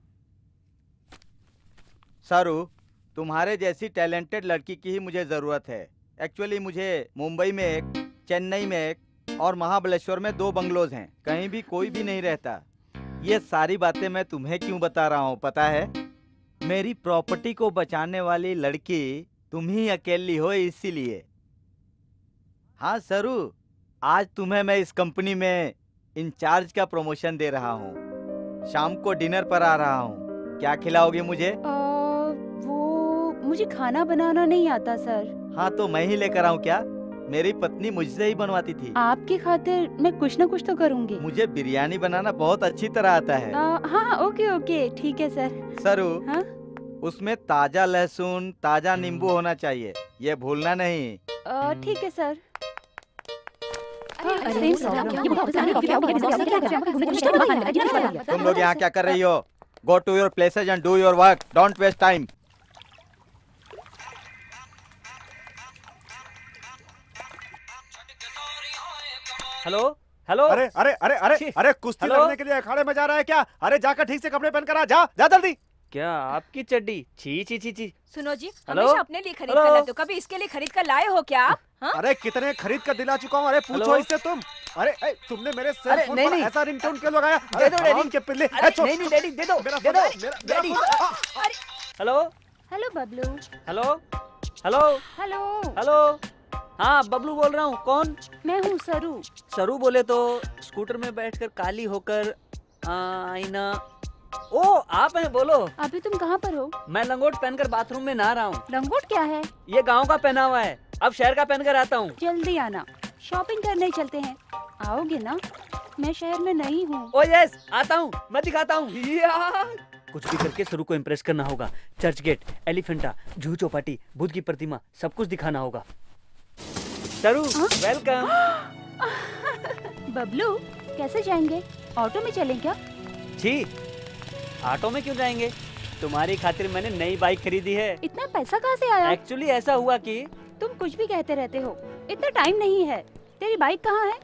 सरू, तुम्हारे जैसी टैलेंटेड लड़की की ही मुझे जरूरत है। एक्चुअली मुझे मुंबई में एक, चेन्नई में एक और महाबलेश्वर में दो बंगलोज हैं। कहीं भी कोई भी नहीं रहता। ये सारी बातें मैं तुम्हें क्यों बता रहा हूँ पता है? मेरी प्रॉपर्टी को बचाने वाली लड़की तुम ही अकेली हो, इसीलिए। हाँ सरू, आज तुम्हें मैं इस कंपनी में इंचार्ज का प्रमोशन दे रहा हूँ। शाम को डिनर पर आ रहा हूँ, क्या खिलाओगे मुझे? आ, वो मुझे खाना बनाना नहीं आता सर। हाँ तो मैं ही लेकर आऊँ क्या? मेरी पत्नी मुझसे ही बनवाती थी। आपकी खातिर मैं कुछ ना कुछ तो करूँगी। मुझे बिरयानी बनाना बहुत अच्छी तरह आता है। आ, हाँ ओके ओके ठीक है सर। सरू, हाँ? उसमें ताजा लहसुन, ताजा नींबू होना चाहिए, ये भूलना नहीं। आ, ठीक है सर। तुम लोग यहाँ क्या कर रही हो? Go to your places and do your work, don't waste time. Hello hello. अरे अरे अरे अरे छी। अरे कुश्ती हेलो? लड़ने के लिए अखाड़े में जा रहा है क्या? अरे जाकर ठीक से कपड़े पहन कर आ, जा जा जल्दी। क्या आपकी चड्डी? छी छी छी छी। सुनो जी, हेलो? हमेशा अपने लिए खरीद हेलो? कर लाते हो, कभी इसके लिए खरीद कर लाए हो क्या आप? हाँ? अरे कितने खरीद कर दिला चुका हूँ। अरे पूछो हेलो? इससे तुम। अरे ए, तुमने मेरे सेल अरे, फोन नहीं, पर नहीं। ऐसा रिंगटोन क्यों लगाया? दे अरे दो हराम डैडी। के पिल्ले। अरे, ए, छोड़, नहीं, नहीं, डैडी, दे दो, मेरा दे फोन, दो। मेरा- मेरा डैडी। फोन, आ, आ, hello? Hello Bablu. Hello? Hello? Hello. Hello? हाँ, बबलू बोल रहा हूँ। कौन? मैं हूँ सरू। सरू बोले तो स्कूटर में बैठकर काली होकर आईना। ओ, आप हैं, बोलो। अभी तुम कहाँ पर हो? मैं लंगोट पहनकर बाथरूम में नहा रहा हूँ। लंगोट क्या है? ये गांव का पहनावा है, अब शहर का पहनकर आता हूँ। जल्दी आना, शॉपिंग करने चलते हैं। आओगे ना? मैं शहर में नहीं हूँ। ओ यस, आता हूँ, मैं दिखाता हूँ। कुछ भी करके सरू को इम्प्रेस करना होगा। चर्च गेट, एलिफेंटा, जूहू चौपाटी, बुद्ध की प्रतिमा, सब कुछ दिखाना होगा। सरू, वेलकम। बबलू, कैसे जाएंगे? ऑटो में चलें क्या? छी, ऑटो में क्यों जाएंगे? तुम्हारी खातिर मैंने नई बाइक खरीदी है। इतना पैसा कहाँ से आया? एक्चुअली ऐसा हुआ कि तुम कुछ भी कहते रहते हो, इतना टाइम नहीं है। तेरी बाइक कहाँ है?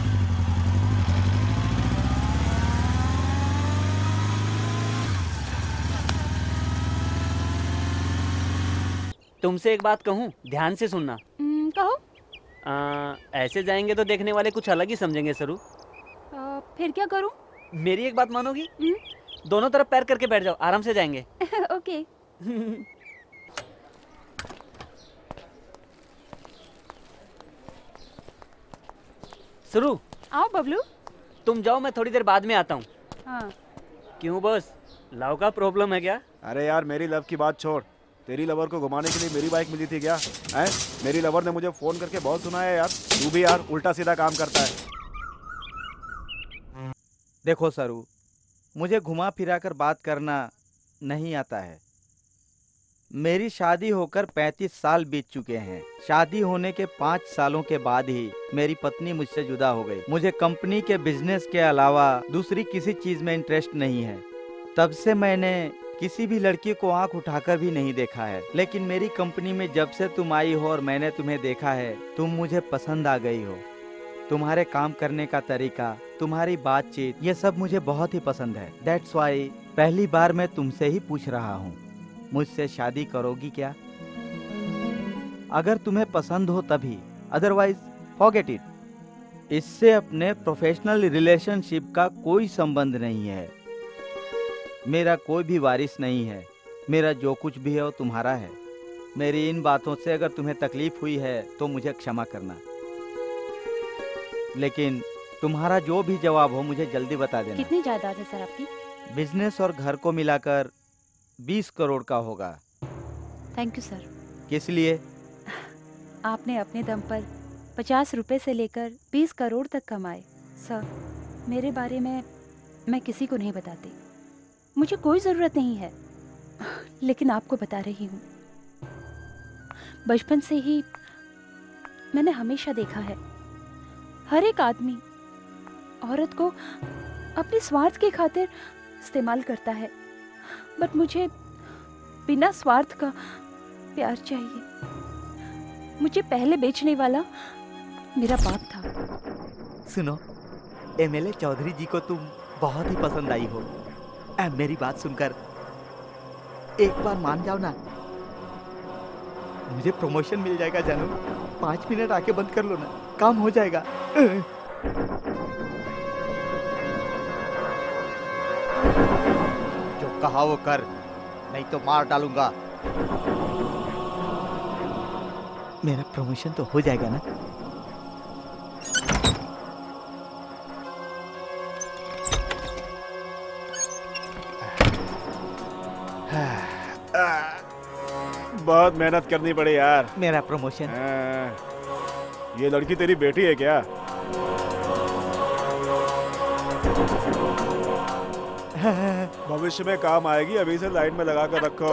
तुमसे एक बात कहूँ, ध्यान से सुनना। हम्म, कहो। आ, ऐसे जाएंगे तो देखने वाले कुछ अलग ही समझेंगे सरू। आ, फिर क्या करूँ? मेरी एक बात मानोगी? दोनों तरफ पैर करके बैठ जाओ, आराम से जाएंगे। ओके। सरू, आओ बबलू। तुम जाओ, मैं थोड़ी देर बाद में आता हूँ। हाँ। क्यों बॉस, लव का प्रॉब्लम है क्या? अरे यार मेरी लव की बात छोड़। तेरी लवर को घुमाने के लिए मेरी बाइक मिली थी क्या? हैं? मेरी लवर ने मुझे फोन करके बहुत सुनाया यार। तू भी यार उल्टा सीधा काम करता है। देखो सरू, मुझे घुमा फिरा कर बात करना नहीं आता है। मेरी शादी होकर पैंतीस साल बीत चुके हैं। शादी होने के पाँच सालों के बाद ही मेरी पत्नी मुझसे जुदा हो गई। मुझे कंपनी के बिजनेस के अलावा दूसरी किसी चीज में इंटरेस्ट नहीं है। तब से मैंने किसी भी लड़की को आंख उठाकर भी नहीं देखा है। लेकिन मेरी कंपनी में जब से तुम आई हो और मैंने तुम्हें देखा है, तुम मुझे पसंद आ गई हो। तुम्हारे काम करने का तरीका, तुम्हारी बातचीत, ये सब मुझे बहुत ही पसंद है। दैट्स वाई पहली बार मैं तुमसे ही पूछ रहा हूँ, मुझसे शादी करोगी क्या? अगर तुम्हें पसंद हो तभी, अदरवाइज फॉरगेट इट। इससे अपने प्रोफेशनल रिलेशनशिप का कोई संबंध नहीं है। मेरा कोई भी वारिस नहीं है। मेरा जो कुछ भी है वो तुम्हारा है। मेरी इन बातों से अगर तुम्हें तकलीफ हुई है तो मुझे क्षमा करना, लेकिन तुम्हारा जो भी जवाब हो मुझे जल्दी बता देना। कितनी जायदाद है सर आपकी? बिजनेस और घर को मिलाकर बीस करोड़ का होगा। Thank you sir. किस लिए? आपने अपने दम पर पचास रुपए से लेकर बीस करोड़ तक कमाए। सर, मेरे बारे में मैं किसी को नहीं बताती। मुझे कोई ज़रूरत नहीं है, लेकिन आपको बता रही हूँ। बचपन से ही मैंने हमेशा देखा है, हर एक आदमी औरत को अपने स्वार्थ की खातिर इस्तेमाल करता है, बट मुझे बिना स्वार्थ का प्यार चाहिए। मुझे पहले बेचने वाला मेरा बाप था। सुनो, एमएलए चौधरी जी को तुम बहुत ही पसंद आई हो। ऐ, मेरी बात सुनकर एक बार मान जाओ ना, मुझे प्रमोशन मिल जाएगा जानू। पाँच मिनट आके बंद कर लो ना, काम हो जाएगा। जो कहा वो कर, नहीं तो मार डालूंगा। मेरा प्रमोशन तो हो जाएगा ना? बहुत मेहनत करनी पड़ी यार। मेरा प्रमोशन। ये लड़की तेरी बेटी है क्या? भविष्य में काम आएगी, अभी से लाइन में लगा कर रखो।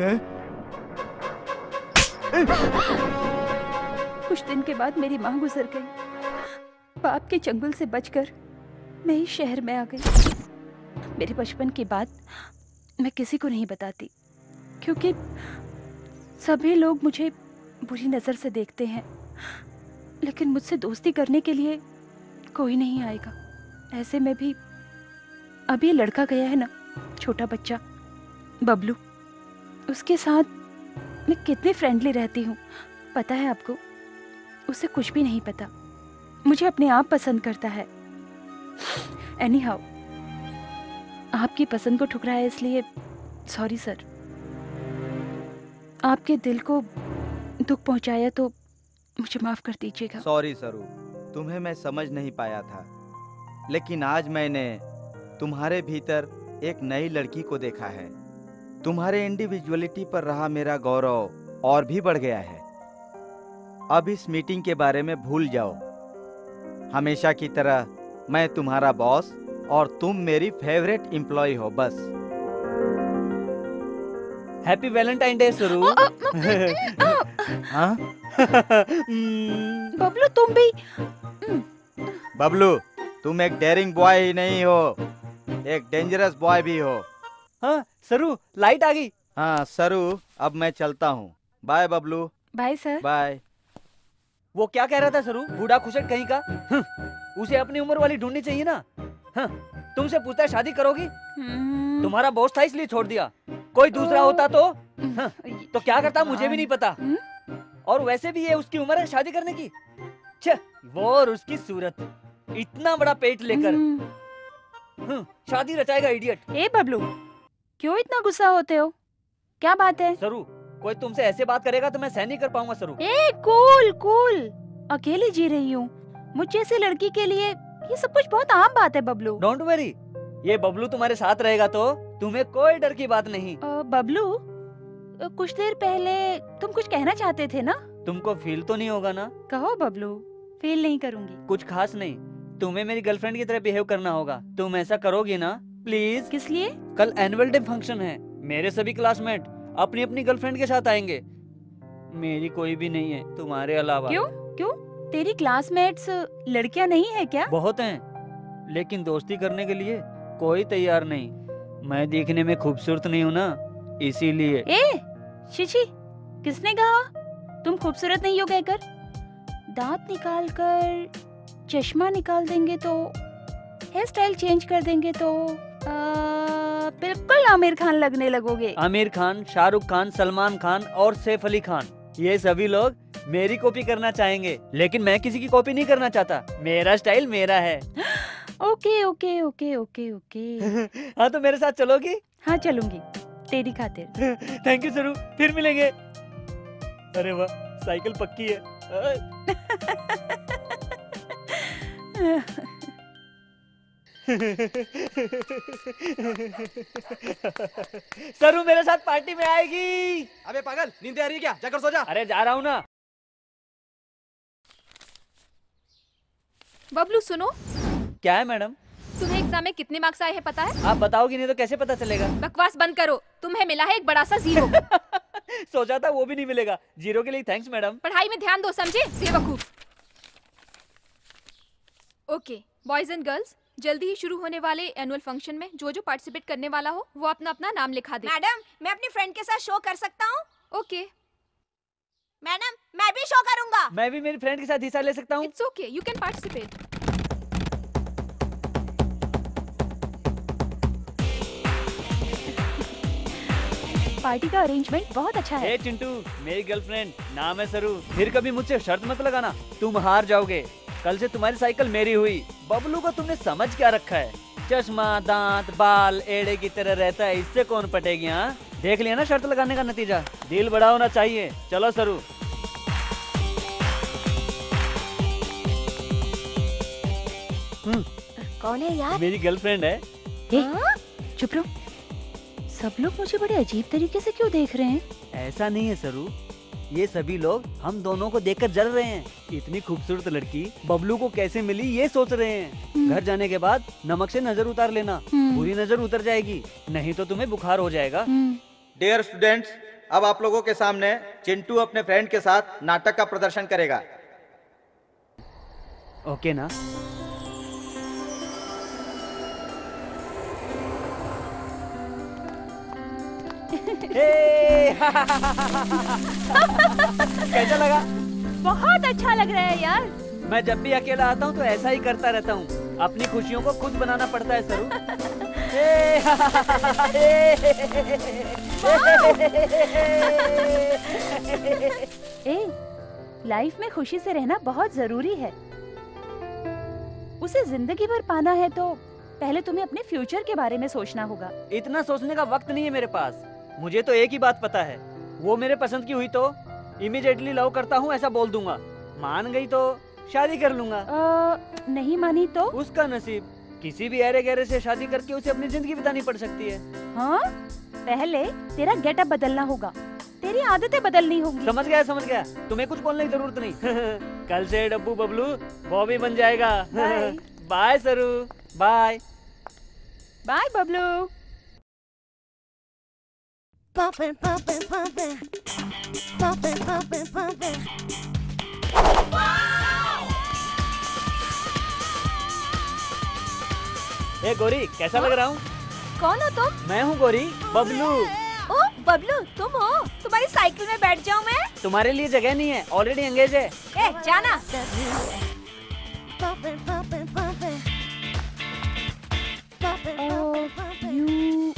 कुछ दिन के बाद मेरी माँ गुजर गई। बाप के चंगुल से बचकर मैं इस शहर में आ गई। मेरे बचपन की बात मैं किसी को नहीं बताती, क्योंकि सभी लोग मुझे बुरी नज़र से देखते हैं। लेकिन मुझसे दोस्ती करने के लिए कोई नहीं आएगा। ऐसे में भी अभी लड़का गया है ना, छोटा बच्चा बबलू, उसके साथ मैं कितनी फ्रेंडली रहती हूँ पता है आपको? उसे कुछ भी नहीं पता, मुझे अपने आप पसंद करता है। एनी हाउ, आपकी पसंद को ठुकराया इसलिए सॉरी सर। आपके दिल को दुख पहुंचाया तो मुझे माफ कर दीजिएगा। सॉरी सरू, तुम्हें मैं समझ नहीं पाया था, लेकिन आज मैंने तुम्हारे भीतर एक नई लड़की को देखा है। तुम्हारे इंडिविजुअलिटी पर रहा मेरा गौरव और भी बढ़ गया है। अब इस मीटिंग के बारे में भूल जाओ। हमेशा की तरह मैं तुम्हारा बॉस और तुम मेरी फेवरेट एम्प्लॉय हो, बस। हैप्पी वैलेंटाइन डे सरू। हाँ? बबलू तुम भी। बबलू, तुम एक डेयरिंग बॉय ही नहीं हो, एक डेंजरस बॉय भी हो। हाँ सरू, लाइट आ गई। हाँ सरू, अब मैं चलता हूँ। Bye Bablu. Bye sir. Bye. वो क्या कह रहा था सरू, बूढ़ा खुशट कहीं का। उसे अपनी उम्र वाली ढूंढनी चाहिए ना। हाँ, तुमसे पूछता है शादी करोगी? तुम्हारा बॉस था इसलिए छोड़ दिया, कोई दूसरा होता तो हाँ, तो क्या करता मुझे भी नहीं पता। और वैसे भी ये उसकी उम्र है शादी करने की। छे, वो और उसकी सूरत, इतना बड़ा पेट लेकर हाँ, शादी रचाएगा इडियट। ए बबलू, क्यों इतना गुस्सा होते हो? क्या बात है? सरू, कोई तुमसे ऐसे बात करेगा तो मैं सहन नहीं कर पाऊंगा सरू। ए कूल कूल, अकेली जी रही हूँ। मुझ जैसी लड़की के लिए ये सब कुछ बहुत आम बात है बबलू। डोंट वरी, ये बबलू तुम्हारे साथ रहेगा तो तुम्हें कोई डर की बात नहीं। आ, बबलू, कुछ देर पहले तुम कुछ कहना चाहते थे ना? तुमको फील तो नहीं होगा ना? कहो बबलू, फील नहीं करूंगी। कुछ खास नहीं, तुम्हें मेरी गर्लफ्रेंड की तरह बिहेव करना होगा। तुम ऐसा करोगी ना प्लीज? किस लिए? कल एनुअल डे फंक्शन है, मेरे सभी क्लासमेट अपनी अपनी गर्लफ्रेंड के साथ आएंगे। मेरी कोई भी नहीं है तुम्हारे अलावा। क्यों क्यों? तेरी क्लासमेट्स लड़कियां नहीं है क्या? बहुत हैं, लेकिन दोस्ती करने के लिए कोई तैयार नहीं। मैं देखने में खूबसूरत नहीं हूँ ना, इसीलिए। ए शिशी, किसने कहा तुम खूबसूरत नहीं हो कहकर? दांत निकाल कर, चश्मा निकाल देंगे तो, हेयर स्टाइल चेंज कर देंगे तो आ, बिल्कुल आमिर खान लगने लगोगे। आमिर खान, शाहरुख खान, सलमान खान और सैफ अली खान, ये सभी लोग मेरी कॉपी करना चाहेंगे, लेकिन मैं किसी की कॉपी नहीं करना चाहता। मेरा स्टाइल मेरा है। Okay okay okay okay okay. हाँ तो मेरे साथ चलोगी? हाँ चलूंगी, तेरी खातिर। थैंक यू सरू, फिर मिलेंगे। अरे वाह, साइकिल पक्की है। सरू मेरे साथ पार्टी में आएगी। अबे पागल, नींद आ रही है क्या? जाकर सो जा। अरे जा रहा हूँ ना। बबलू सुनो। क्या है मैडम? तुम्हें एग्जाम में कितने मार्क्स आए हैं पता है? आप बताओगी नहीं तो कैसे पता चलेगा? बकवास बंद करो, तुम्हें मिला है एक बड़ा सा जीरो। सोचा था वो भी नहीं मिलेगा। जीरो के लिए थैंक्स मैडम। पढ़ाई में ध्यान दो, समझे बेवकूफ। ओके बॉयज एंड गर्ल्स, जल्दी ही शुरू होने वाले एनुअल फंक्शन में जो जो पार्टिसिपेट करने वाला हो वो अपना अपना नाम लिखा दे। मैडम, मैं अपनी फ्रेंड के साथ शो कर सकता हूँ? ओके मैडम, मैं भी शो करूंगा। मैं भी मेरी फ्रेंड के साथ हिस्सा ले सकता हूँ? It's okay, you can participate. Party का अरेंजमेंट बहुत अच्छा है। ए चिंटू, मेरी गर्लफ्रेंड, नाम है सरू। फिर कभी मुझसे शर्त मत लगाना, तुम हार जाओगे। कल से तुम्हारी साइकिल मेरी हुई। बबलू को तुमने समझ क्या रखा है? चश्मा, दांत, बाल एड़े की तरह रहता है, इससे कौन पटेगी? हाँ, देख लिया ना शर्त लगाने का नतीजा। दिल बड़ा होना चाहिए। चलो सरू। कौन है यार? मेरी गर्लफ्रेंड है। ए, चुप रहो। सब लोग मुझे बड़े अजीब तरीके से क्यों देख रहे हैं? ऐसा नहीं है सरू, ये सभी लोग हम दोनों को देखकर जल रहे हैं। इतनी खूबसूरत लड़की बबलू को कैसे मिली ये सोच रहे हैं। घर जाने के बाद नमक से नजर उतार लेना, बुरी नजर उतर जाएगी, नहीं तो तुम्हें बुखार हो जाएगा। डियर स्टूडेंट्स, अब आप लोगों के सामने चिंटू अपने फ्रेंड के साथ नाटक का प्रदर्शन करेगा। ओके ना? कैसा लगा? बहुत अच्छा लग रहा है यार। मैं जब भी अकेला आता हूँ तो ऐसा ही करता रहता हूँ। अपनी खुशियों को खुद बनाना पड़ता है सरू। ए, लाइफ में खुशी से रहना बहुत जरूरी है। उसे जिंदगी भर पाना है तो पहले तुम्हें अपने फ्यूचर के बारे में सोचना होगा। इतना सोचने का वक्त नहीं है मेरे पास। मुझे तो एक ही बात पता है, वो मेरे पसंद की हुई तो इमीडिएटली लव करता हूँ ऐसा बोल दूंगा। मान गई तो शादी कर लूंगा। आ, नहीं मानी तो उसका नसीब। किसी भी अरे गहरे से शादी करके उसे अपनी जिंदगी बितानी पड़ सकती है। हाँ, पहले तेरा गेटअप बदलना होगा, तेरी आदतें बदलनी होंगी। समझ गया समझ गया, तुम्हें कुछ बोलने की जरूरत नहीं। कल से डब्बू बबलू बॉबी बन जाएगा। Bye Saru. Bye bye Bablu. Pumping, pumping, pumping, pumping, pumping, pumping. ए गोरी, कैसा लग रहा हूँ? कौन हो तुम? मैं हूँ गोरी, बबलू। ओ बबलू, तुम हो? तुम्हारी साइकिल में बैठ जाऊँ मैं? तुम्हारे लिए जगह नहीं है, ऑलरेडी एंगेज है। ए जाना। Pumping, pumping, pumping. Pumping, Oh, pumping, pumping. you.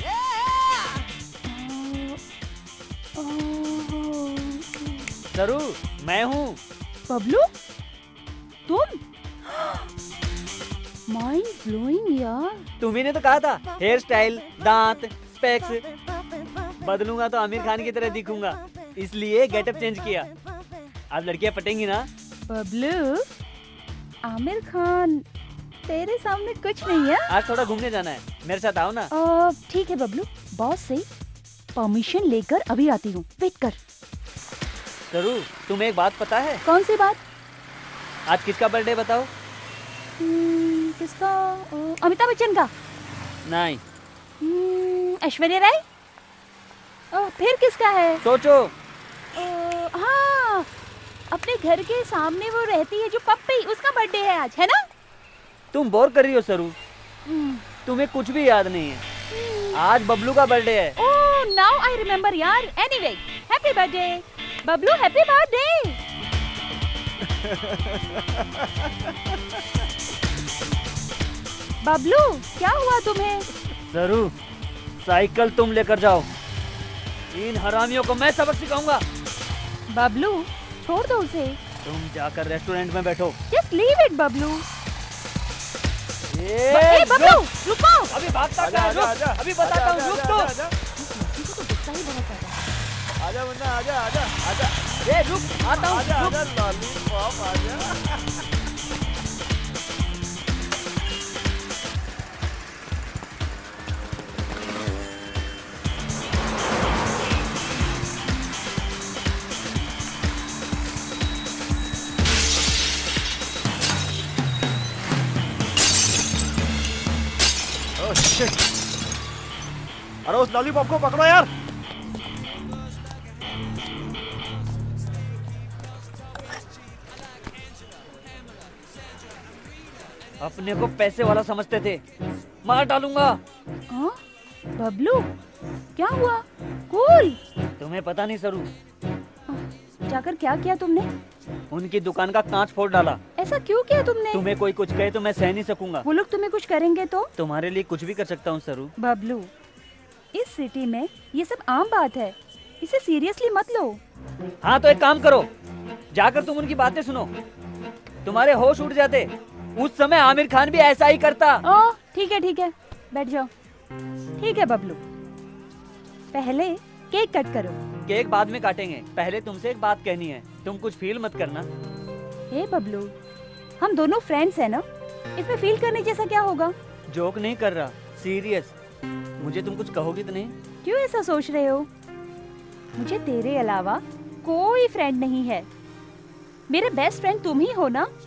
सरू, मैं हूँ। बबलू, तुम? माइंड ब्लोइंग यार। तुम्ही ने तो कहा था हेयर स्टाइल, दांत, स्पेक्स Pumping, pumping, pumping. बदलूंगा तो आमिर खान की तरह दिखूंगा, इसलिए गेटअप चेंज किया। अब लड़कियां पटेंगी ना? बबलू, आमिर खान तेरे सामने कुछ नहीं है। आज थोड़ा घूमने जाना है, मेरे साथ आओ ना। आ, ठीक है बबलू, बॉस से परमिशन लेकर अभी आती हूँ, वेट कर। सरू, तुम्हें एक बात पता है? कौन सी बात? आज किसका बर्थडे बताओ? हम्म, किसका? अ, अमिताभ बच्चन का? नहीं। हम्म, ऐश्वर्या राय? अ, फिर किसका है? सोचो। अ, हाँ, अपने घर के सामने वो रहती है जो पप्पी, उसका बर्थडे है आज, है ना? तुम बोर कर रही हो सरू, हम्म, तुम्हें कुछ भी याद नहीं है। आज बबलू का बर्थडे है। ओह, नाउ आई रिमेम्बर यार। Anyway, happy birthday Bablu, happy birthday. Bablu, क्या हुआ तुम्हें? सरू, साइकिल तुम लेकर जाओ, इन हरामियों को मैं सबक सिखाऊंगा। बबलू, छोड़ दो उसे। तुम जाकर रेस्टोरेंट में बैठो। Just leave it Bablu. ए, ए बबलू, रुको। अभी भागता क्या है? रुक, अभी बताता हूँ, रुक तो। गुस्सा ही बहुत ज्यादा है। आजा वरना आजा आजा आजा। ए रुक, आता हूँ, आजा रुक। आजा लॉलीपॉप आजा। ओह शिट, अरे उस लॉलीपॉप को पकड़ो यार। अपने को पैसे वाला समझते थे, मार डालूंगा। हाँ? बबलू, क्या हुआ? कूल। तुम्हें पता नहीं सरू, जाकर क्या किया तुमने? उनकी दुकान का कांच फोड़ डाला। ऐसा क्यों किया तुमने? तुम्हें कोई कुछ कहे तो मैं सह नहीं सकूंगा। वो लोग तुम्हें कुछ करेंगे तो? तुम्हारे लिए कुछ भी कर सकता हूँ सरू। बबलू, इस सिटी में ये सब आम बात है, इसे सीरियसली मत लो। हाँ तो एक काम करो, जाकर तुम उनकी बातें सुनो, तुम्हारे होश उड़ जाते। उस समय आमिर खान भी ऐसा ही करता। ओह, ठीक है ठीक है, बैठ जाओ। ठीक है बबलू, पहले केक कट करो। केक बाद में काटेंगे, पहले तुमसे एक बात कहनी है, तुम कुछ फील मत करना। हे बबलू, हम दोनों फ्रेंड्स हैं ना, इसमें फील करने जैसा क्या होगा? जोक नहीं कर रहा, सीरियस। मुझे तुम कुछ कहोगी तो नहीं? क्यों ऐसा सोच रहे हो? मुझे तेरे अलावा कोई फ्रेंड नहीं है, मेरे बेस्ट फ्रेंड तुम ही हो ना।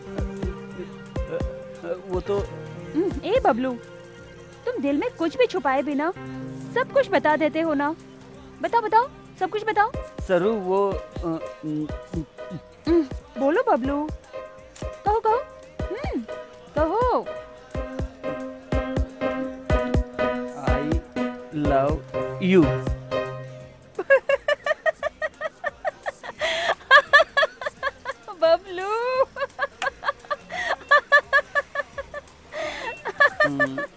वो तो हम्म, ए बबलू, तुम दिल में कुछ भी छुपाए बिना सब कुछ बता देते हो ना। बताओ बताओ, सब कुछ बताओ। सरू वो अ, हम्म, बोलो बबलू, कहो कहो। हम्म, कहो। आई लव यू। बबलू,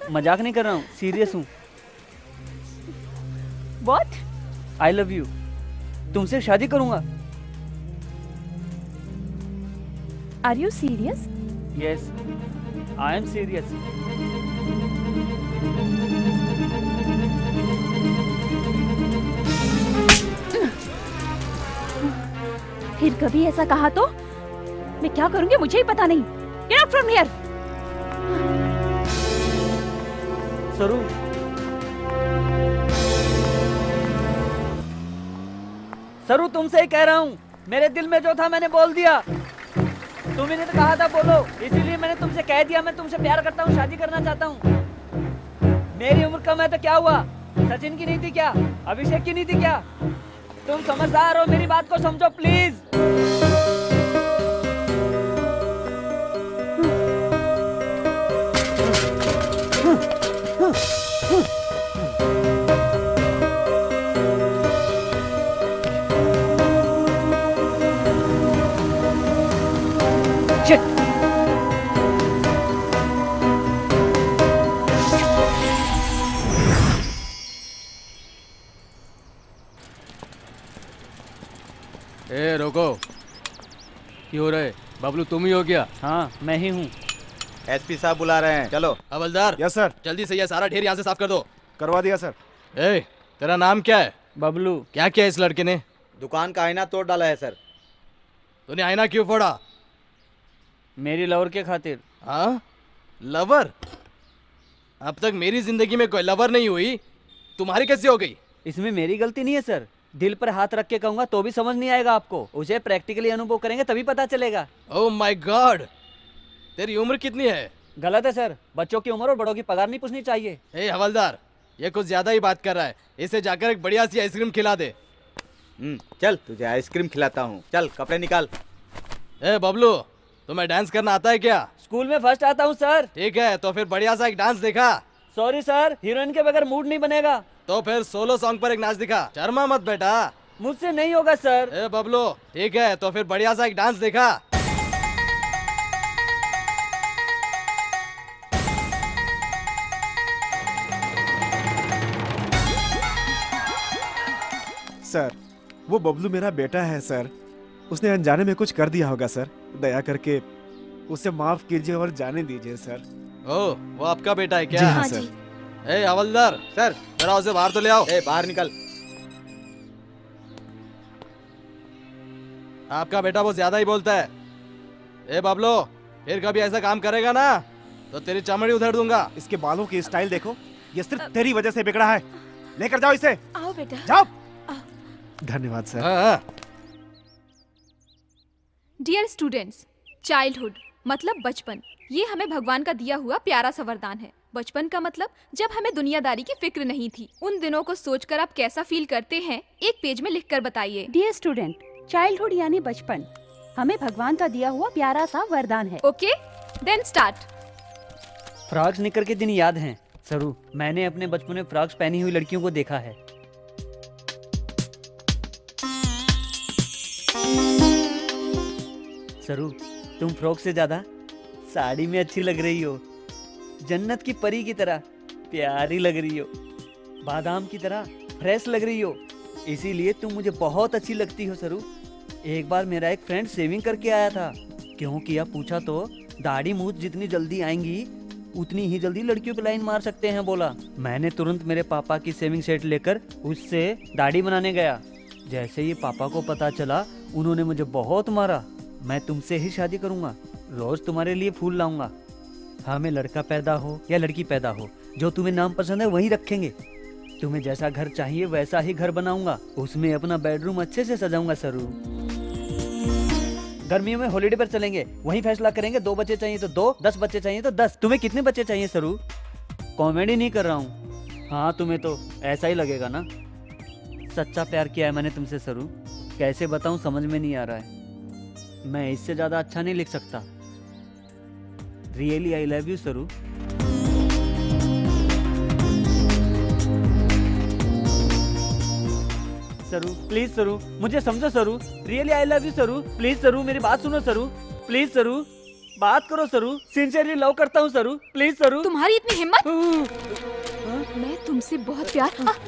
मजाक नहीं कर रहा हूँ, सीरियस हूँ। What? I love you. तुमसे शादी करूंगा। Are you serious? Yes, I am serious. फिर कभी ऐसा कहा तो मैं क्या करूंगी मुझे ही पता नहीं। Get out from here! सरू, सरू तुमसे ही कह रहा हूँ, मेरे दिल में जो था मैंने बोल दिया। तुमने तो कहा था बोलो, इसीलिए मैंने तुमसे कह दिया मैं तुमसे प्यार करता हूँ, शादी करना चाहता हूँ। मेरी उम्र कम है तो क्या हुआ? सचिन की नहीं थी क्या? अभिषेक की नहीं थी क्या? तुम समझदार हो, मेरी बात को समझो प्लीज। ए रोको, क्यों हो रहे? बबलू तुम ही हो क्या? हाँ मैं ही हूँ। एसपी साहब बुला रहे हैं, चलो। हवलदार, यस सर। जल्दी से ये सारा ढेर यहाँ से साफ कर दो। करवा दिया सर। ए, तेरा नाम क्या है? बबलू। क्या किया इस लड़के ने? दुकान का आईना तोड़ डाला है सर। तूने आईना क्यों फोड़ा? मेरी लवर के खातिर। हाँ, लवर? अब तक मेरी जिंदगी में कोई लवर नहीं हुई, तुम्हारी कैसे हो गई? इसमें मेरी गलती नहीं है सर। दिल पर हाथ रख के कहूंगा तो भी समझ नहीं आएगा आपको, उसे प्रैक्टिकली अनुभव करेंगे तभी पता चलेगा। ओह माय गॉड, तेरी उम्र कितनी है? गलत है सर, बच्चों की उम्र और बड़ों की पगार नहीं पूछनी चाहिए। ए हवलदार, ये कुछ ज्यादा ही बात कर रहा है, इसे जाकर एक बढ़िया सी आइसक्रीम खिला दे। हम्म, चल तुझे आइसक्रीम खिलाता हूँ, चल कपड़े निकाल। ए बबलू, तुम्हें डांस करना आता है क्या? स्कूल में फर्स्ट आता हूँ सर। ठीक है, तो फिर बढ़िया सा एक डांस दिखा। सॉरी सर, हीरोइन के बगैर मूड नहीं बनेगा। तो फिर सोलो सॉन्ग पर एक नाच दिखा। शर्मा मत बेटा। मुझसे नहीं होगा सर। ए बबलू, ठीक है, तो फिर बढ़िया सा एक डांस दिखा। सर, वो बबलू मेरा बेटा है सर। उसने अनजाने में कुछ कर दिया होगा सर। दया करके उसे माफ कीजिए और जाने दीजिए सर। ओ, वो आपका बेटा है क्या? जी हाँ सर। ए हवलदार, सर जरा उसे बाहर तो ले आओ। ए बाहर निकल। आपका बेटा बहुत ज्यादा ही बोलता है। ए बबलू, फिर कभी ऐसा काम करेगा ना तो तेरी चमड़ी उधेड़ दूंगा। इसके बालों की स्टाइल देखो, ये सिर्फ तेरी वजह से बिगड़ा है। लेकर जाओ इसे। आओ बेटा। जाओ। धन्यवाद सर। हाँ। डियर स्टूडेंट्स, चाइल्डहुड मतलब बचपन, ये हमें भगवान का दिया हुआ प्यारा सा वरदान है। बचपन का मतलब जब हमें दुनियादारी की फिक्र नहीं थी। उन दिनों को सोचकर आप कैसा फील करते हैं, एक पेज में लिखकर बताइए। डियर स्टूडेंट, चाइल्डहुड यानी बचपन हमें भगवान का दिया हुआ प्यारा सा वरदान है। Okay, then start. फ्रॉक्स निकर के दिन याद हैं सरू। मैंने अपने बचपन में फ्रॉक्स पहनी हुई लड़कियों को देखा है। सरू, तुम फ्रॉक से ज्यादा साड़ी में अच्छी लग रही हो। जन्नत की परी की तरह प्यारी लग रही हो, बादाम की तरह फ्रेश लग रही हो। इसीलिए तुम मुझे बहुत अच्छी लगती हो सरू। एक बार मेरा एक फ्रेंड सेविंग करके आया था। क्यों किया पूछा तो दाढ़ी मूछ जितनी जल्दी आएंगी उतनी ही जल्दी लड़कियों पे लाइन मार सकते हैं बोला। मैंने तुरंत मेरे पापा की सेविंग सेट लेकर उससे दाढ़ी बनाने गया। जैसे ही पापा को पता चला उन्होंने मुझे बहुत मारा। मैं तुमसे ही शादी करूंगा, रोज तुम्हारे लिए फूल लाऊंगा। हमें लड़का पैदा हो या लड़की पैदा हो, जो तुम्हें नाम पसंद है वही रखेंगे। तुम्हें जैसा घर चाहिए वैसा ही घर बनाऊंगा, उसमें अपना बेडरूम अच्छे से सजाऊंगा सरू। गर्मियों में हॉलीडे पर चलेंगे, वही फैसला करेंगे। दो बच्चे चाहिए तो दो, दस बच्चे चाहिए तो दस। तुम्हें कितने बच्चे चाहिए सरू? कॉमेडी नहीं कर रहा हूँ। हाँ, तुम्हें तो ऐसा ही लगेगा ना। सच्चा प्यार किया है मैंने तुमसे सरू, कैसे बताऊं समझ में नहीं आ रहा है। मैं इससे ज्यादा अच्छा नहीं लिख सकता। रियली आई लव यू सरू। सरू प्लीज सरू, मुझे समझो Saru. Really I love you Saru. Please Saru, मेरी बात सुनो सरू। प्लीज सरू, बात करो सरू, सिंसियरली लव करता हूँ सरू, प्लीज सरू। तुम्हारी इतनी हिम्मत? मैं तुमसे बहुत प्यार। आ!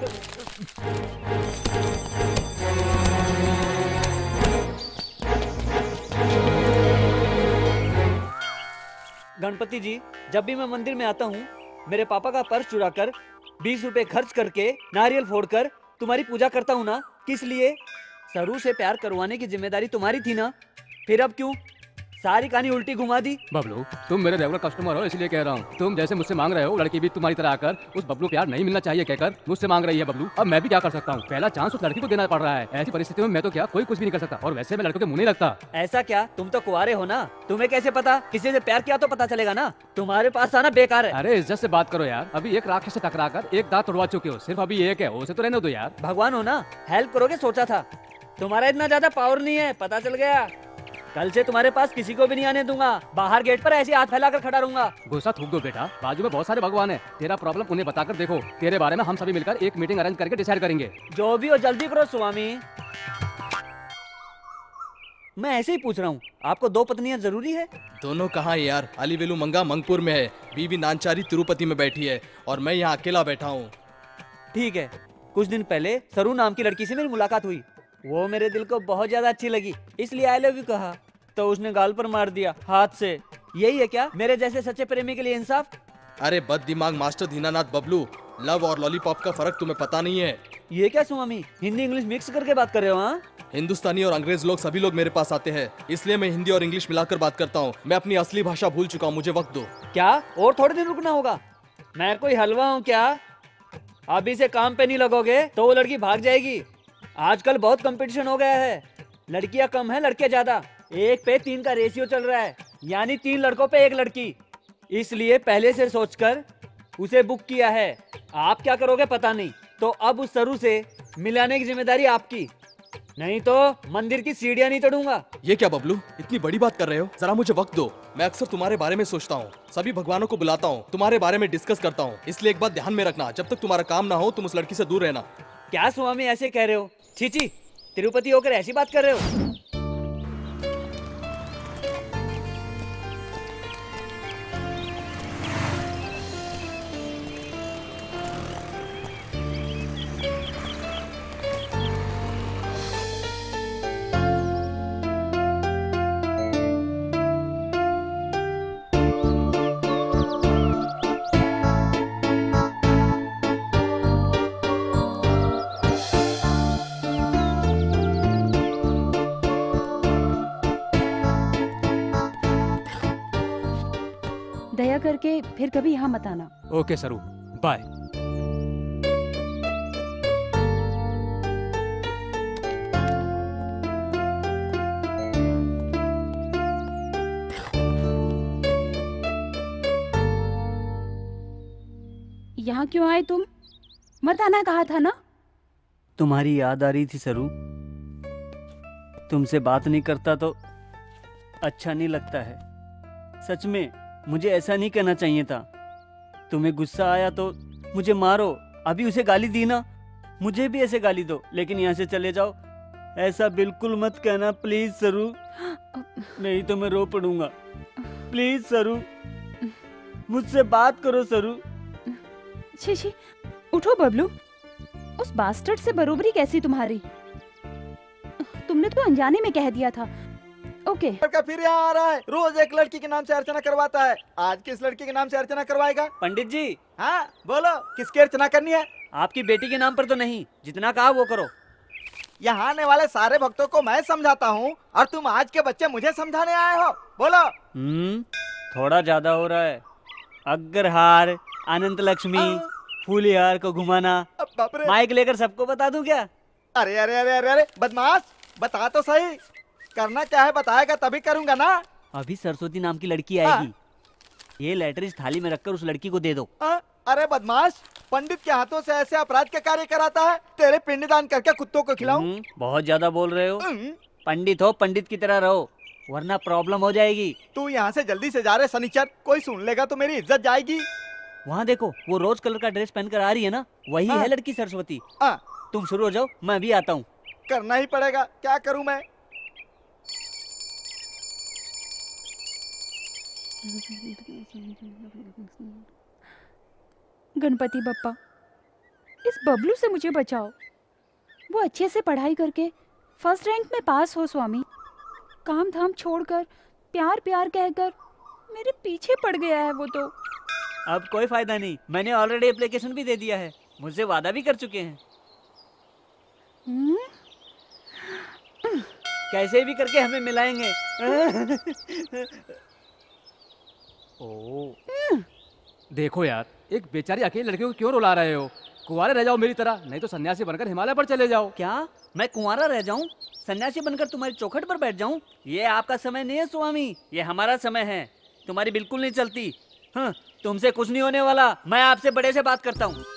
गणपति जी, जब भी मैं मंदिर में आता हूँ, मेरे पापा का पर्स चुराकर बीस रुपए खर्च करके नारियल फोड़कर तुम्हारी पूजा करता हूँ ना, किस लिए? सरू से प्यार करवाने की जिम्मेदारी तुम्हारी थी ना, फिर अब क्यों सारी कहानी उल्टी घुमा दी? बबलू, तुम मेरे रेगुलर कस्टमर हो इसलिए कह रहा हूँ। तुम जैसे मुझसे मांग रहे हो, लड़की भी तुम्हारी तरह आकर उस बबलू प्यार नहीं मिलना चाहिए कहकर मुझसे मांग रही है बबलू। अब मैं भी क्या कर सकता हूँ? पहला चांस उस लड़की को देना पड़ रहा है। ऐसी परिस्थिति में मैं तो क्या कोई कुछ भी नहीं कर सकता, और वैसे मैं लड़कों के मुंह नहीं लगता। ऐसा क्या? तुम तो कुंवारे हो ना, तुम्हें कैसे पता? किसी से प्यार किया तो पता चलेगा ना। तुम्हारे पास आना बेकार है। अरे इज्जत से बात करो यार, अभी एक राक्षस से टकरा कर एक दांत तोड़वा चुके हो, सिर्फ अभी एक है, उसे तो रहने दो यार। भगवान हो ना, हेल्प करोगे सोचा था। तुम्हारा इतना ज्यादा पावर नहीं है, पता चल गया। कल से तुम्हारे पास किसी को भी नहीं आने दूंगा। बाहर गेट पर ऐसे हाथ फैलाकर खड़ा रहूंगा। गुस्सा थूक दो बेटा, बाजू में बहुत सारे भगवान हैं। तेरा प्रॉब्लम उन्हें बताकर देखो। तेरे बारे में हम सभी मिलकर एक मीटिंग अरेंज करके डिसाइड करेंगे। जो भी हो जल्दी करो स्वामी। मैं ऐसे ही पूछ रहा हूँ, आपको दो पत्नियाँ जरूरी है? दोनों कहाँ है यार? अलीवेलु मंगा मंगपुर में है, बीवी नानचारी तिरुपति में बैठी है, और मैं यहाँ अकेला बैठा हूँ। ठीक है, कुछ दिन पहले सरू नाम की लड़की से मेरी मुलाकात हुई। वो मेरे दिल को बहुत ज्यादा अच्छी लगी, इसलिए आई लव यू कहा, तो उसने गाल पर मार दिया हाथ से। यही है क्या मेरे जैसे सच्चे प्रेमी के लिए इंसाफ? अरे बद दिमाग मास्टर दीनानाथ बबलू, लव और लॉलीपॉप का फर्क तुम्हें पता नहीं है। ये क्या स्वामी, हिंदी इंग्लिश मिक्स करके बात कर रहे हो? हाँ, हिंदुस्तानी और अंग्रेज लोग सभी लोग मेरे पास आते हैं, इसलिए मैं हिंदी और इंग्लिश मिलाकर बात करता हूँ। मैं अपनी असली भाषा भूल चुका हूँ, मुझे वक्त दो। क्या और थोड़े दिन रुकना होगा? मैं कोई हलवा हूँ क्या? अभी से काम पे नहीं लगोगे तो वो लड़की भाग जाएगी। आजकल बहुत कंपटीशन हो गया है, लड़कियां कम है लड़के ज्यादा। एक पे तीन का रेशियो चल रहा है, यानी तीन लड़कों पे एक लड़की। इसलिए पहले से सोचकर उसे बुक किया है। आप क्या करोगे पता नहीं, तो अब उस सरू से मिलाने की जिम्मेदारी आपकी, नहीं तो मंदिर की सीढ़ियां नहीं चढ़ूंगा। ये क्या बबलू, इतनी बड़ी बात कर रहे हो? जरा मुझे वक्त दो। मैं अक्सर तुम्हारे बारे में सोचता हूँ, सभी भगवानों को बुलाता हूँ, तुम्हारे बारे में डिस्कस करता हूँ। इसलिए एक बात ध्यान में रखना, जब तक तुम्हारा काम ना हो तुम उस लड़की से दूर रहना। क्या स्वामी ऐसे कह रहे हो? छीची, तिरुपति होकर ऐसी बात कर रहे हो? दया करके फिर कभी यहाँ मत आना। ओके सरू, बाय। यहाँ क्यों आए तुम? मत आना कहा था ना। तुम्हारी याद आ रही थी सरू, तुमसे बात नहीं करता तो अच्छा नहीं लगता है। सच में मुझे ऐसा नहीं कहना चाहिए था। तुम्हें गुस्सा आया तो मुझे मारो, अभी उसे गाली दी ना, मुझे भी ऐसे गाली दो, लेकिन यहाँ से चले जाओ। ऐसा बिल्कुल मत कहना प्लीज सरू, नहीं तो मैं रो पड़ूंगा। प्लीज सरू, मुझसे बात करो सरू। छी छी, उठो बबलू। उस बास्टर्ड से बरोबरी कैसी तुम्हारी? तुमने तो अनजाने में कह दिया था। ओके। लड़का फिर यहाँ आ रहा है, रोज एक लड़की के नाम से अर्चना करवाता है। आज किस लड़की के नाम से अर्चना करवाएगा? पंडित जी। हाँ बोलो, किसकी अर्चना करनी है? आपकी बेटी के नाम पर तो नहीं, जितना कहा वो करो। यहाँ आने वाले सारे भक्तों को मैं समझाता हूँ और तुम आज के बच्चे मुझे समझाने आए हो। बोलो। हम्म, थोड़ा ज्यादा हो रहा है। अग्रहार, अनंत लक्ष्मी, फूलिहार को घुमाना, माइक लेकर सबको बता दूं क्या? अरे अरे अरे अरे अरे बदमाश, बता तो सही, करना क्या है बताएगा तभी करूंगा ना। अभी सरस्वती नाम की लड़की आएगी, ये लेटर इस थाली में रखकर उस लड़की को दे दो। आ, अरे बदमाश, पंडित के हाथों से ऐसे अपराध के कार्य कराता है? तेरे पिंडदान करके कुत्तों को खिलाऊं? बहुत ज्यादा बोल रहे हो। पंडित हो, पंडित की तरह रहो, वरना प्रॉब्लम हो जाएगी। तू यहाँ से जल्दी से जा रहे सनीचर, कोई सुन लेगा तो मेरी इज्जत जाएगी। वहाँ देखो, वो रोज कलर का ड्रेस पहनकर आ रही है ना, वही है लड़की सरस्वती। तुम शुरू हो जाओ, मैं भी आता हूँ। करना ही पड़ेगा, क्या करूँ मैं? गणपति बप्पा, इस बबलू से मुझे बचाओ। वो अच्छे से पढ़ाई करके फर्स्ट रैंक में पास हो स्वामी। काम धाम छोड़कर प्यार प्यार कहकर मेरे पीछे पड़ गया है वो तो। अब कोई फायदा नहीं, मैंने ऑलरेडी एप्लीकेशन भी दे दिया है, मुझसे वादा भी कर चुके हैं। हम्म? कैसे भी करके हमें मिलाएंगे। ओ, देखो यार, एक बेचारी अकेली लड़की को क्यों रुला रहे हो? कुंवारे रह जाओ मेरी तरह, नहीं तो सन्यासी बनकर हिमालय पर चले जाओ। क्या मैं कुंवारा रह जाऊं? सन्यासी बनकर तुम्हारी चौखट पर बैठ जाऊं? ये आपका समय नहीं है स्वामी, ये हमारा समय है। तुम्हारी बिल्कुल नहीं चलती। हाँ, तुमसे कुछ नहीं होने वाला। मैं आपसे बड़े से बात करता हूँ।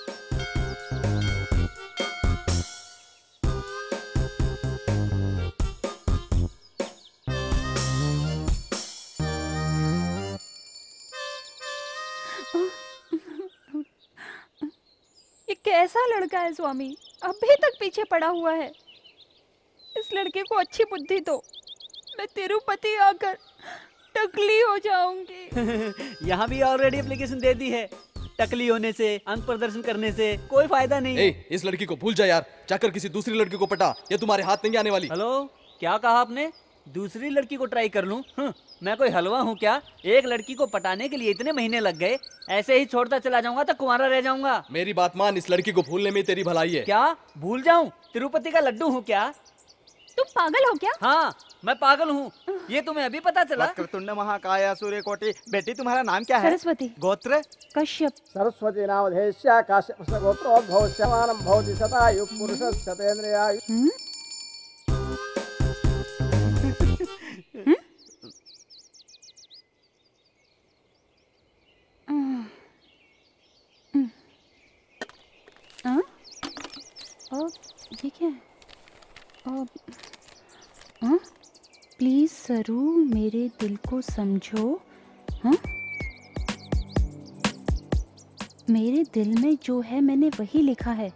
ये कैसा लड़का है स्वामी, अभी तक पीछे पड़ा हुआ है। इस लड़के को अच्छी बुद्धि दो, मैं तिरुपति आकर टकली हो जाऊंगी। यहाँ भी ऑलरेडी एप्लीकेशन दे दी है। टकली होने से, अंक प्रदर्शन करने से कोई फायदा नहीं। ए, इस लड़की को भूल जा यार, जाकर किसी दूसरी लड़की को पटा, ये तुम्हारे हाथ नहीं आने वाली। हेलो, क्या कहा आपने? दूसरी लड़की को ट्राई कर लूं? मैं कोई हलवा हूँ क्या? एक लड़की को पटाने के लिए इतने महीने लग गए, ऐसे ही छोड़ता चला जाऊंगा तो कुंवारा रह जाऊंगा। मेरी बात मान, इस लड़की को भूलने में तेरी भलाई है। क्या भूल जाऊं? तिरुपति का लड्डू हूँ क्या? तुम पागल हो क्या? हाँ, मैं पागल हूँ। ये तुम्हें अभी पता चला? वक्रतुंड महाकाय सूर्यकोटि। बेटी तुम्हारा नाम क्या है? सरस्वती। गोत्र? कश्यप। सरस्वती नामधेयस्य काश्यपस्य गोत्रोद्भवस्य समानं भवति शतायुः पुरुषस्य शतेन्द्रियायुः। हाँ? और ये क्या है? और हाँ? प्लीज सरू, मेरे दिल को समझो। हाँ? मेरे दिल में जो है मैंने वही लिखा है।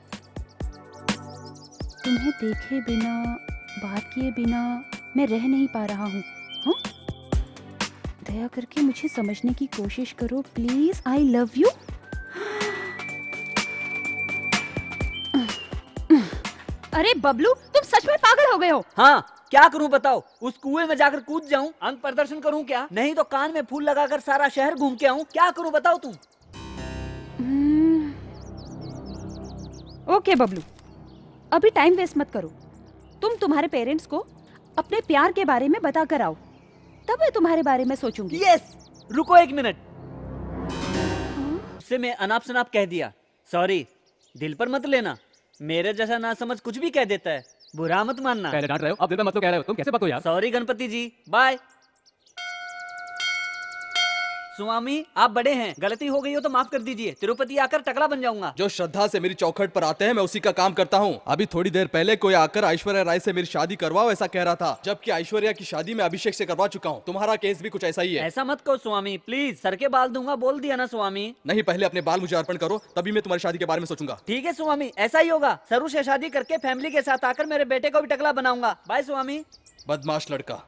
तुम्हें देखे बिना, बात किए बिना मैं रह नहीं पा रहा हूँ। हाँ? दया करके मुझे समझने की कोशिश करो प्लीज। I love you. अरे बबलू, तुम सच में पागल हो गए हो? हाँ, क्या करूं बताओ? उस कुएं में जाकर कूद जाऊं, अंक प्रदर्शन करूं क्या? नहीं तो कान में फूल लगाकर सारा शहर घूम के आऊं? क्या करूं बताओ तुम? ओके बबलू, अभी टाइम वेस्ट मत करो। तुम तुम्हारे पेरेंट्स को अपने प्यार के बारे में बता कर आओ, तब मैं तुम्हारे बारे में सोचूंगी। यस, रुको एक मिनट। उससे मैं अनाप शनाप कह दिया, सॉरी, दिल पर मत लेना। मेरे जैसा ना समझ कुछ भी कह देता है, बुरा मत मानना। पहले डांट रहे हो, अब दिल में मत तो कह रहे हो। तुम कैसे बात हो यार? Sorry Ganpati ji, bye. स्वामी, आप बड़े हैं, गलती हो गई हो तो माफ कर दीजिए। तिरुपति आकर टकला बन जाऊंगा। जो श्रद्धा से मेरी चौखट पर आते हैं, मैं उसी का काम करता हूँ। अभी थोड़ी देर पहले कोई आकर ऐश्वर्या राय से मेरी शादी करवाओ ऐसा कह रहा था, जबकि ऐश्वर्या की शादी मैं अभिषेक से करवा चुका हूँ। तुम्हारा केस भी कुछ ऐसा ही है। ऐसा मत कहो स्वामी, प्लीज। सर के बाल दूंगा, बोल दिया ना स्वामी। नहीं, पहले अपने बाल मुझे अर्पण करो, तभी मैं तुम्हारी शादी के बारे में सोचूंगा। ठीक है स्वामी, ऐसा ही होगा। सरू से शादी करके फैमिली के साथ आकर मेरे बेटे को भी टकला बनाऊंगा। बाय स्वामी। बदमाश लड़का।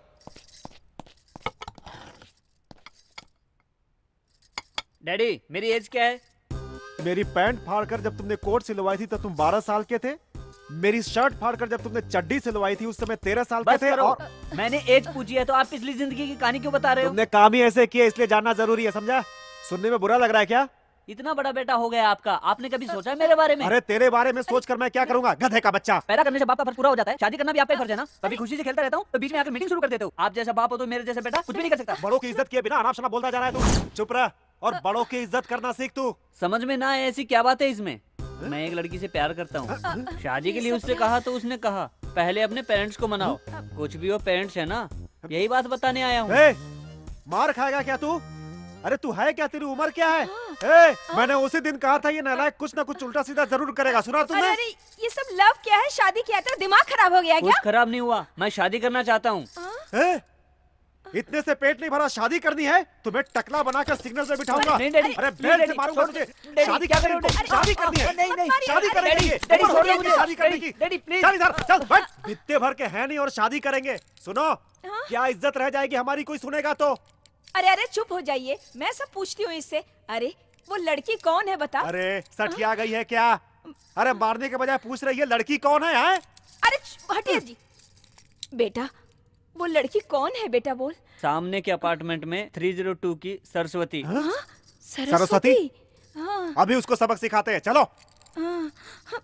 डैडी, मेरी एज क्या है? मेरी पैंट फाड़कर जब तुमने कोट सिलवाई थी तब तुम बारह साल के थे। मेरी शर्ट फाड़कर जब तुमने चड्डी सिलवाई थी उस समय तेरह साल के थे। और मैंने एज पूछी है तो आप पिछली जिंदगी की कहानी क्यों बता रहे हो? तुमने काम ही ऐसे किया, इसलिए जानना जरूरी है, समझा? सुनने में बुरा लग रहा है क्या? इतना बड़ा बेटा हो गया आपका, आपने कभी सोचा है मेरे बारे में? अरे तेरे बारे में सोचकर मैं क्या करूंगा, गधे का बच्चा। पैदा करने से बाप का फर्ज पूरा हो जाता है, शादी करना भी आपका फर्ज है ना। कभी खुशी से खेलता रहता हूँ तो बीच में आकर मीटिंग शुरू कर देते हो। आप जैसा बाप हो तो मेरे जैसा बेटा कुछ भी नहीं कर सकता। बड़ों की इज्जत किए बिना अनाप शनाप बोलता जा रहा है तू। चुप रह और बड़ों की इज्जत करना सीख तू। समझ में ना आए ऐसी क्या बात है इसमें? मैं एक लड़की से प्यार करता हूँ, शादी के लिए उससे कहा तो उसने कहा पहले अपने पेरेंट्स को मनाओ। कुछ भी हो पेरेंट्स है ना, यही बात बताने आया हूँ। मार खाएगा क्या तू? अरे तू है क्या, तेरी उम्र क्या है? ए, मैंने उसी दिन कहा था ये नालायक कुछ ना कुछ उल्टा सीधा जरूर करेगा, सुना तुमने? अरे ये सब लव क्या है? शादी किया तो दिमाग खराब हो गया क्या? कुछ खराब नहीं हुआ, मैं शादी करना चाहता हूँ। इतने से पेट नहीं भरा, शादी करनी है? तुम्हें टकला बनाकर सिग्नल पे बिठाऊंगा। नहीं डैडी, अरे बेल्ट से मारूंगा तुझे। शादी क्या करोगे? शादी करनी है? नहीं नहीं, शादी करेंगे। डैडी उम्र हो गई मुझे शादी करने की। डैडी प्लीज, चल इधर चल, बैठ। बित्ते भर के हैं नहीं और शादी करेंगे। सुनो, क्या इज्जत रह जाएगी हमारी, कोई सुनेगा तो? अरे अरे चुप हो जाइए, मैं सब पूछती हूँ इससे। अरे वो लड़की कौन है बता। अरे सठिया गई है क्या? अरे मारने के बजाय पूछ रही है लड़की कौन है, है? अरे हटिए जी। बेटा वो लड़की कौन है बेटा बोल। सामने के अपार्टमेंट में थ्री जीरो टू की सरस्वती। हाँ? सरस्वती, सरस्वती? हाँ। अभी उसको सबक सिखाते हैं, चलो। हाँ, हाँ।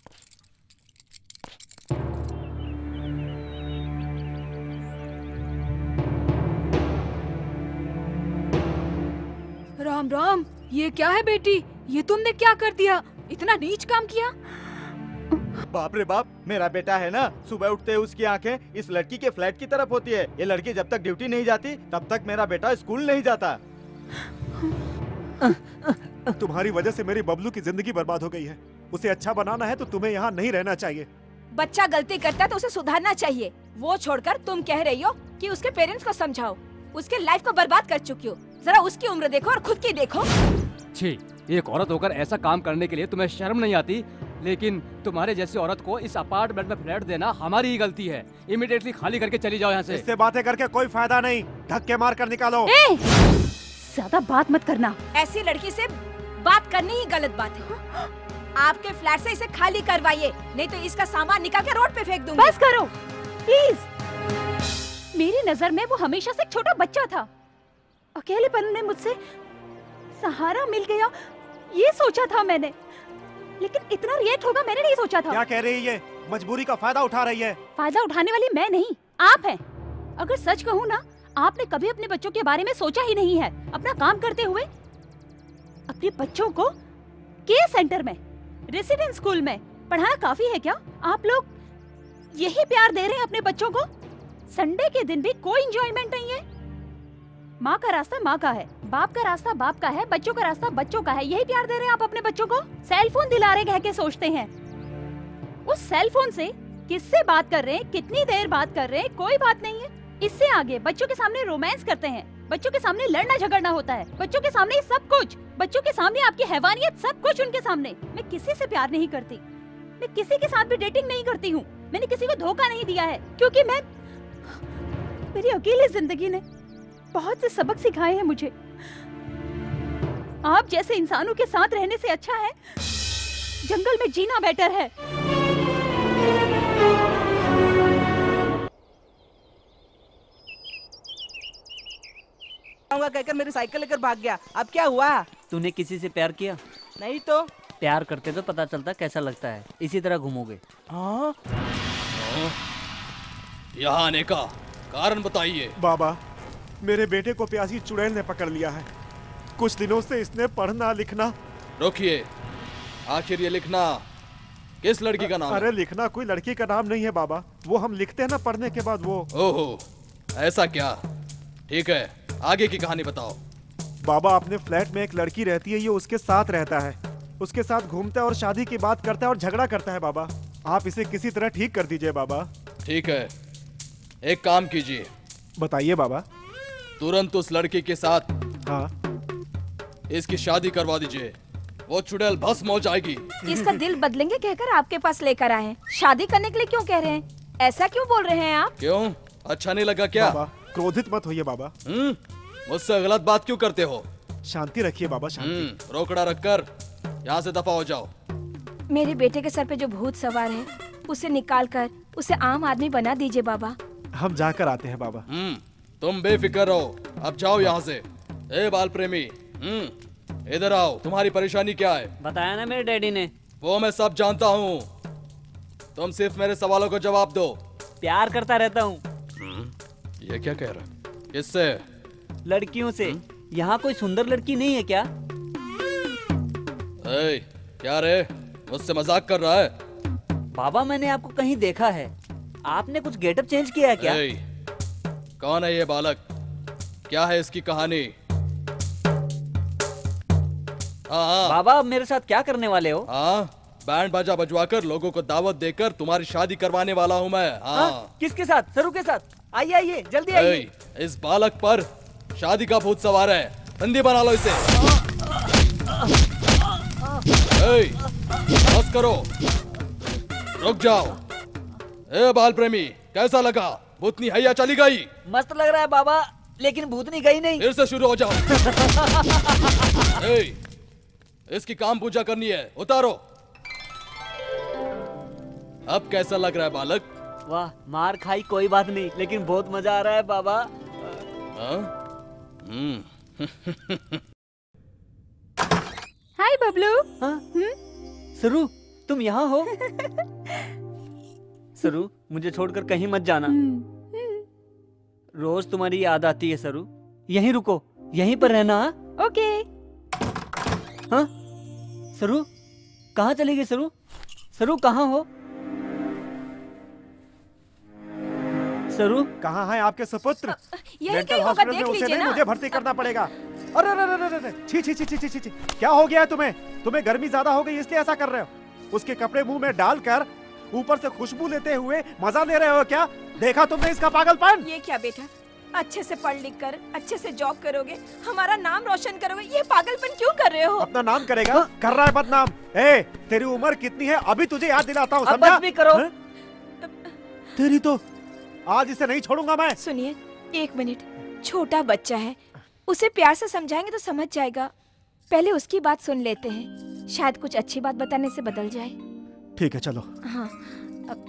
राम राम, ये क्या है बेटी? ये तुमने क्या कर दिया? इतना नीच काम किया? बाप रे बाप, मेरा बेटा है ना, सुबह उठते ही उसकी आंखें इस लड़की के फ्लैट की तरफ होती है। ये लड़की जब तक ड्यूटी नहीं जाती तब तक मेरा बेटा स्कूल नहीं जाता। तुम्हारी वजह से मेरी बबलू की जिंदगी बर्बाद हो गई है। उसे अच्छा बनाना है तो तुम्हें यहाँ नहीं रहना चाहिए। बच्चा गलती करता है तो उसे सुधारना चाहिए। वो छोड़कर तुम कह रही हो कि उसके पेरेंट्स को समझाओ। उसके लाइफ को बर्बाद कर चुकी हो। जरा उसकी उम्र देखो और खुद की देखो। छी, एक औरत होकर ऐसा काम करने के लिए तुम्हें शर्म नहीं आती? लेकिन तुम्हारे जैसी औरत को इस अपार्टमेंट में फ्लैट देना हमारी ही गलती है। इमीडिएटली खाली करके चली जाओ यहाँ से। इससे बातें करके कोई फायदा नहीं, धक्के मार कर निकालो। ज्यादा बात मत करना। ऐसी लड़की से बात करनी ही गलत बात है। आपके फ्लैट से इसे खाली करवाइए, नहीं तो इसका सामान निकाल के रोड पे फेंक दूंगी। बस करो प्लीज। मेरी नजर में वो हमेशा से एक छोटा बच्चा था। अकेलेपन में मुझसे सहारा मिल गया, ये सोचा था मैंने, लेकिन इतना रिएक्ट होगा मैंने नहीं सोचा था। क्या कह रही है? मजबूरी का फायदा उठा रही है। फायदा उठाने वाली मैं नहीं, आप हैं। अगर सच कहूँ ना, आपने कभी अपने बच्चों के बारे में सोचा ही नहीं है। अपना काम करते हुए अपने बच्चों को केयर सेंटर में, रेसिडेंस स्कूल में पढ़ाना काफी है क्या? आप लोग यही प्यार दे रहे हैं अपने बच्चों को? संडे के दिन भी कोई एंजॉयमेंट नहीं है। माँ का रास्ता माँ का है, बाप का रास्ता बाप का है, बच्चों का रास्ता बच्चों का है। यही प्यार दे रहे हैं आप अपने बच्चों को? सेल फोन दिला रहे कह के सोचते हैं। उस सेल फोन से किससे बात कर रहे हैं, कितनी देर बात कर रहे हैं, कोई बात नहीं है। इससे आगे बच्चों के सामने रोमांस करते हैं, बच्चों के सामने लड़ना झगड़ना होता है, बच्चों के सामने सब कुछ, बच्चों के सामने आपकी हैवानियत, सब कुछ उनके सामने। मैं किसी से प्यार नहीं करती, मैं किसी के साथ भी डेटिंग नहीं करती हूँ। मैंने किसी को धोखा नहीं दिया है, क्योंकि मैं मेरी अकेली जिंदगी ने बहुत से सबक सिखाए हैं मुझे। आप जैसे इंसानों के साथ रहने से अच्छा है जंगल में जीना बेटर है। कहकर मेरी साइकिल लेकर भाग गया। अब क्या हुआ? तूने किसी से प्यार किया? नहीं तो। प्यार करते तो पता चलता कैसा लगता है। इसी तरह घूमोगे। हाँ? यहाँ आने का कारण बताइए। बाबा, मेरे बेटे को प्यासी चुड़ैल ने पकड़ लिया है। कुछ दिनों से इसने पढ़ना लिखना। रोकिए, आखिर ये लिखना किस लड़की का नाम है? अरे लिखना कोई लड़की का नाम नहीं है बाबा, वो हम लिखते हैं ना पढ़ने के बाद वो। ओहो, ऐसा क्या? ठीक है, आगे की कहानी बताओ। बाबा, अपने फ्लैट में एक लड़की रहती है, ये उसके साथ रहता है, उसके साथ घूमता है और शादी की बात करता है और झगड़ा करता है। बाबा, आप इसे किसी तरह ठीक कर दीजिए बाबा। ठीक है, एक काम कीजिए। बताइए बाबा। तुरंत उस लड़की के साथ हाँ इसकी शादी करवा दीजिए। वो चुड़ैल भस्म हो जाएगी। इसका दिल बदलेंगे कहकर आपके पास लेकर आए हैं। शादी करने के लिए क्यों कह रहे हैं? ऐसा क्यों बोल रहे हैं आप? क्यों, अच्छा नहीं लगा क्या? बाबा, क्रोधित मत होइए बाबा। हम्म, मुझसे गलत बात क्यों करते हो? शांति रखिए बाबा, शांति। रोकड़ा रखकर यहाँ से दफा हो जाओ। मेरे बेटे के सर पे जो भूत सवार है उसे निकाल कर उसे आम आदमी बना दीजिए बाबा। हम जाकर आते हैं बाबा। हम्म, तुम बेफिक्र रहो, अब जाओ यहाँ से। ए बाल प्रेमी, हम्म, इधर आओ। तुम्हारी परेशानी क्या है? बताया ना मेरे डैडी ने। वो मैं सब जानता हूँ, तुम सिर्फ मेरे सवालों को जवाब दो। प्यार करता रहता हूँ। ये क्या कह रहा? किससे? लड़कियों से। यहाँ कोई सुंदर लड़की नहीं है क्या? ए, क्या रे, मुझसे मजाक कर रहा है? बाबा, मैंने आपको कहीं देखा है। आपने कुछ गेटअप चेंज किया है क्या? ए, कौन है ये बालक? क्या है इसकी कहानी? हाँ बाबा, मेरे साथ क्या करने वाले हो? हाँ, बैंड बाजा बजवाकर लोगों को दावत देकर तुम्हारी शादी करवाने वाला हूँ मैं। हाँ, हाँ? किसके साथ? सरू के साथ? आइए आइए, जल्दी आइए। इस बालक पर शादी का भूत सवार है, बंदी बना लो इसे। ए, बस करो, रुक जाओ। ए बाल प्रेमी, कैसा लगा? भूतनी हैया चली गई। मस्त लग रहा है बाबा। लेकिन भूतनी गई नहीं। फिर से शुरू हो जाओ। ए, इसकी काम पूजा करनी है, उतारो। अब कैसा लग रहा है बालक? वाह, मार खाई कोई बात नहीं, लेकिन बहुत मजा आ रहा है बाबा। हाय बबलू। हाँ? सरू, तुम यहाँ हो? सरू, मुझे छोड़कर कहीं मत जाना। रोज तुम्हारी याद आती है सरू। यहीं रुको, यहीं पर रहना। ओके। हाँ? सरू, कहाँ चली गई सरू? सरू कहाँ हो? सरू, कहाँ है आपके सुपुत्र? यही मेंटल कहीं होगा, हॉस्पिटल में देख उसे लीजिए नहीं, ना। मुझे भर्ती करना पड़ेगा। अरे अरे अरे अरे अरे, छी छी छी छी छी छी छी, क्या हो गया है तुम्हें? तुम्हें गर्मी ज्यादा हो गई इसलिए ऐसा कर रहे हो? उसके कपड़े मुंह में डालकर ऊपर से खुशबू लेते हुए मजा ले रहे हो क्या? देखा तुमने इसका पागलपन? ये क्या बेटा, अच्छे से पढ़ लिख कर अच्छे से जॉब करोगे, हमारा नाम रोशन करोगे, ये पागलपन क्यों कर रहे हो? अपना नाम करेगा? कर रहा है बदनाम। ए, तेरी उम्र कितनी है अभी तुझे याद दिलाता हूँ, अब समझा? बस भी करो। है? तेरी तो आज इसे नहीं छोड़ूंगा मैं। सुनिए, एक मिनट, छोटा बच्चा है, उसे प्यार से समझाएंगे तो समझ जाएगा। पहले उसकी बात सुन लेते हैं, शायद कुछ अच्छी बात बताने से बदल जाए। ठीक है, चलो। हाँ। अब...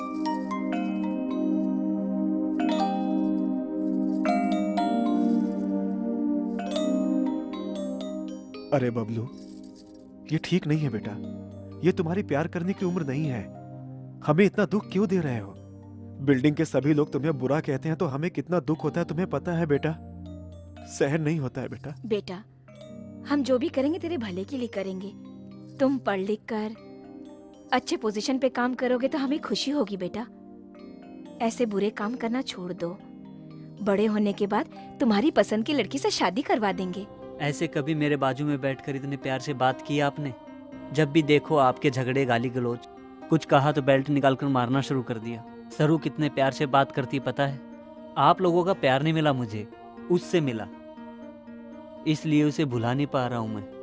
अरे बबलू, ये ठीक नहीं है बेटा। ये तुम्हारी प्यार करने की उम्र नहीं है। हमें इतना दुख क्यों दे रहे हो? बिल्डिंग के सभी लोग तुम्हें बुरा कहते हैं तो हमें कितना दुख होता है तुम्हें पता है बेटा? सहन नहीं होता है बेटा। बेटा, हम जो भी करेंगे तेरे भले के लिए करेंगे। तुम पढ़ लिख कर अच्छे पोजीशन पे काम करोगे तो हमें खुशी होगी बेटा। ऐसे बुरे काम करना छोड़ दो। बड़े होने के बाद तुम्हारी पसंद की लड़की से शादी करवा देंगे। ऐसे कभी मेरे बाजू में बैठकर इतने प्यार से बात की आपने? जब भी देखो आपके झगड़े, गाली गलौज। कुछ कहा तो बेल्ट निकालकर मारना शुरू कर दिया। सरू कितने प्यार से बात करती पता है? आप लोगों का प्यार नहीं मिला मुझे, उससे मिला, इसलिए उसे भुला नहीं पा रहा हूं मैं।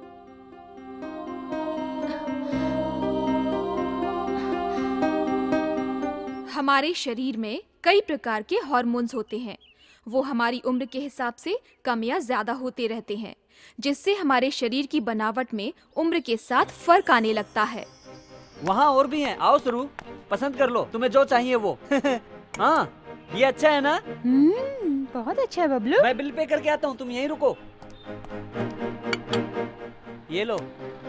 हमारे शरीर में कई प्रकार के हार्मोन्स होते हैं। वो हमारी उम्र के हिसाब से कम या ज्यादा होते रहते हैं, जिससे हमारे शरीर की बनावट में उम्र के साथ फर्क आने लगता है। वहाँ और भी हैं, आओ सरू, पसंद कर लो, तुम्हें जो चाहिए वो। हाँ, ये अच्छा है ना? हम्म, बहुत अच्छा है बबलू। मैं बिल पे करके आता हूँ, तुम यहीं रुको। ये लो।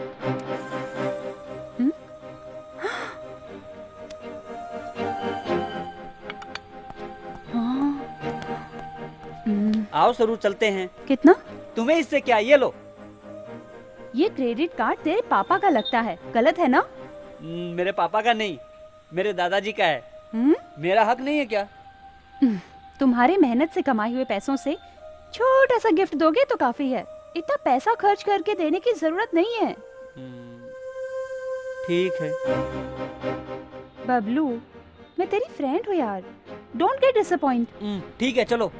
आओ सरू, चलते हैं। कितना? तुम्हें इससे क्या, ये लो। ये क्रेडिट कार्ड तेरे पापा का लगता है, गलत है ना? मेरे पापा का नहीं, मेरे दादाजी का है। हुँ? मेरा हक नहीं है क्या? तुम्हारी मेहनत से कमाए हुए पैसों से छोटा सा गिफ्ट दोगे तो काफी है। इतना पैसा खर्च करके देने की जरूरत नहीं है। ठीक है। बबलू, मैं तेरी फ्रेंड हूँ यार, डोंट गेट डिसअपॉइंट। ठीक है, चलो।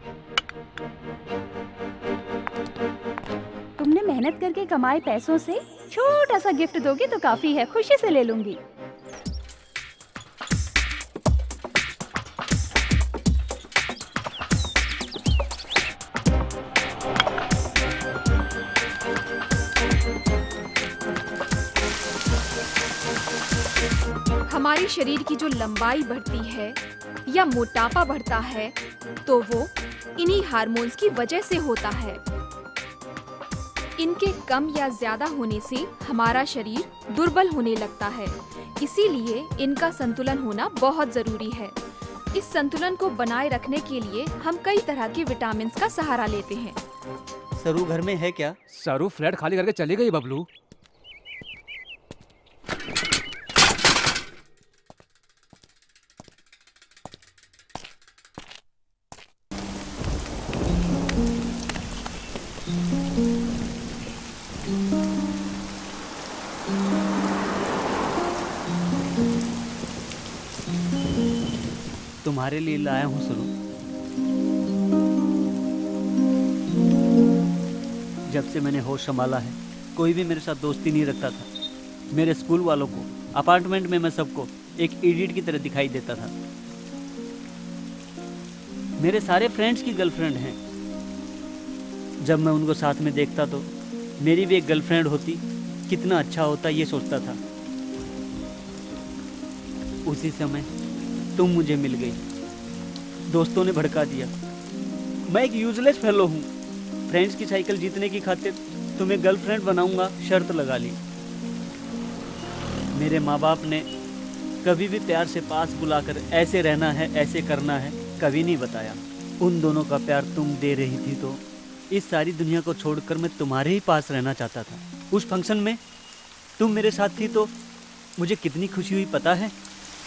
तुमने मेहनत करके कमाए पैसों से छोटा सा गिफ्ट दोगे तो काफी है, खुशी से ले लूंगी। हमारे शरीर की जो लंबाई बढ़ती है या मोटापा बढ़ता है तो वो इन्हीं हार्मोन्स की वजह से होता है। इनके कम या ज्यादा होने से हमारा शरीर दुर्बल होने लगता है, इसीलिए इनका संतुलन होना बहुत जरूरी है। इस संतुलन को बनाए रखने के लिए हम कई तरह के विटामिन का सहारा लेते हैं। सरू घर में है क्या? सरू फ्लैट खाली करके चली गई बबलू। तुम्हारे लिए लाया हूँ सरू। जब से मैंने होश संभाला है, कोई भी मेरे साथ दोस्ती नहीं रखता था। मेरे स्कूल वालों को, अपार्टमेंट में मैं सबको एक इडियट की तरह दिखाई देता था। मेरे सारे फ्रेंड्स की गर्लफ्रेंड हैं। जब मैं उनको साथ में देखता तो मेरी भी एक गर्लफ्रेंड होती, कितना अच्छा होता ये सोचता था। उसी समय तुम मुझे मिल गई, दोस्तों ने भड़का दिया। मैं एक यूजलेस फेलो हूँ। फ्रेंड्स की साइकिल जीतने की खातिर तुम्हें गर्लफ्रेंड बनाऊंगा शर्त लगा ली। मेरे माँ बाप ने कभी भी प्यार से पास बुलाकर ऐसे रहना है, ऐसे करना है, कभी नहीं बताया। उन दोनों का प्यार तुम दे रही थी तो इस सारी दुनिया को छोड़कर मैं तुम्हारे ही पास रहना चाहता था। उस फंक्शन में तुम मेरे साथ थी तो मुझे कितनी खुशी हुई पता है।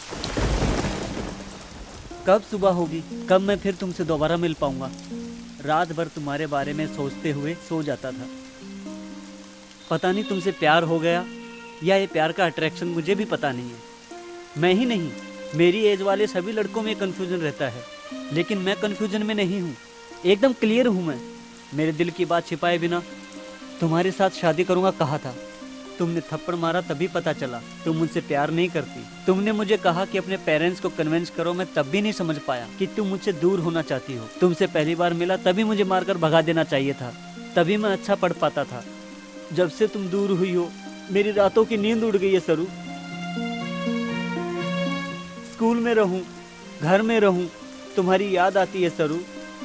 कब सुबह होगी, कब मैं फिर तुमसे दोबारा मिल पाऊंगा। रात भर तुम्हारे बारे में सोचते हुए सो जाता था। पता नहीं तुमसे प्यार हो गया या ये प्यार का अट्रैक्शन, मुझे भी पता नहीं है। मैं ही नहीं, मेरी एज वाले सभी लड़कों में कन्फ्यूजन रहता है, लेकिन मैं कन्फ्यूजन में नहीं हूँ, एकदम क्लियर हूँ मैं। मेरे दिल की बात छिपाए बिना तुम्हारे साथ शादी करूँगा कहा था। तुमने थप्पड़ मारा तभी पता चला तुम मुझसे प्यार नहीं करती। तुमने मुझे कहा कि अपने पेरेंट्स को कन्विंस करो, मैं तब भी नहीं समझ पाया कि तुम मुझसे दूर होना चाहती हो। तुमसे पहली बार मिला तभी मुझे मारकर भगा देना चाहिए था, तभी मैं अच्छा पढ़ पाता था। जब से तुम दूर हुई हो मेरी रातों की नींद उड़ गई है सरू। स्कूल में रहूं, घर में रहूं, तुम्हारी याद आती है सरू।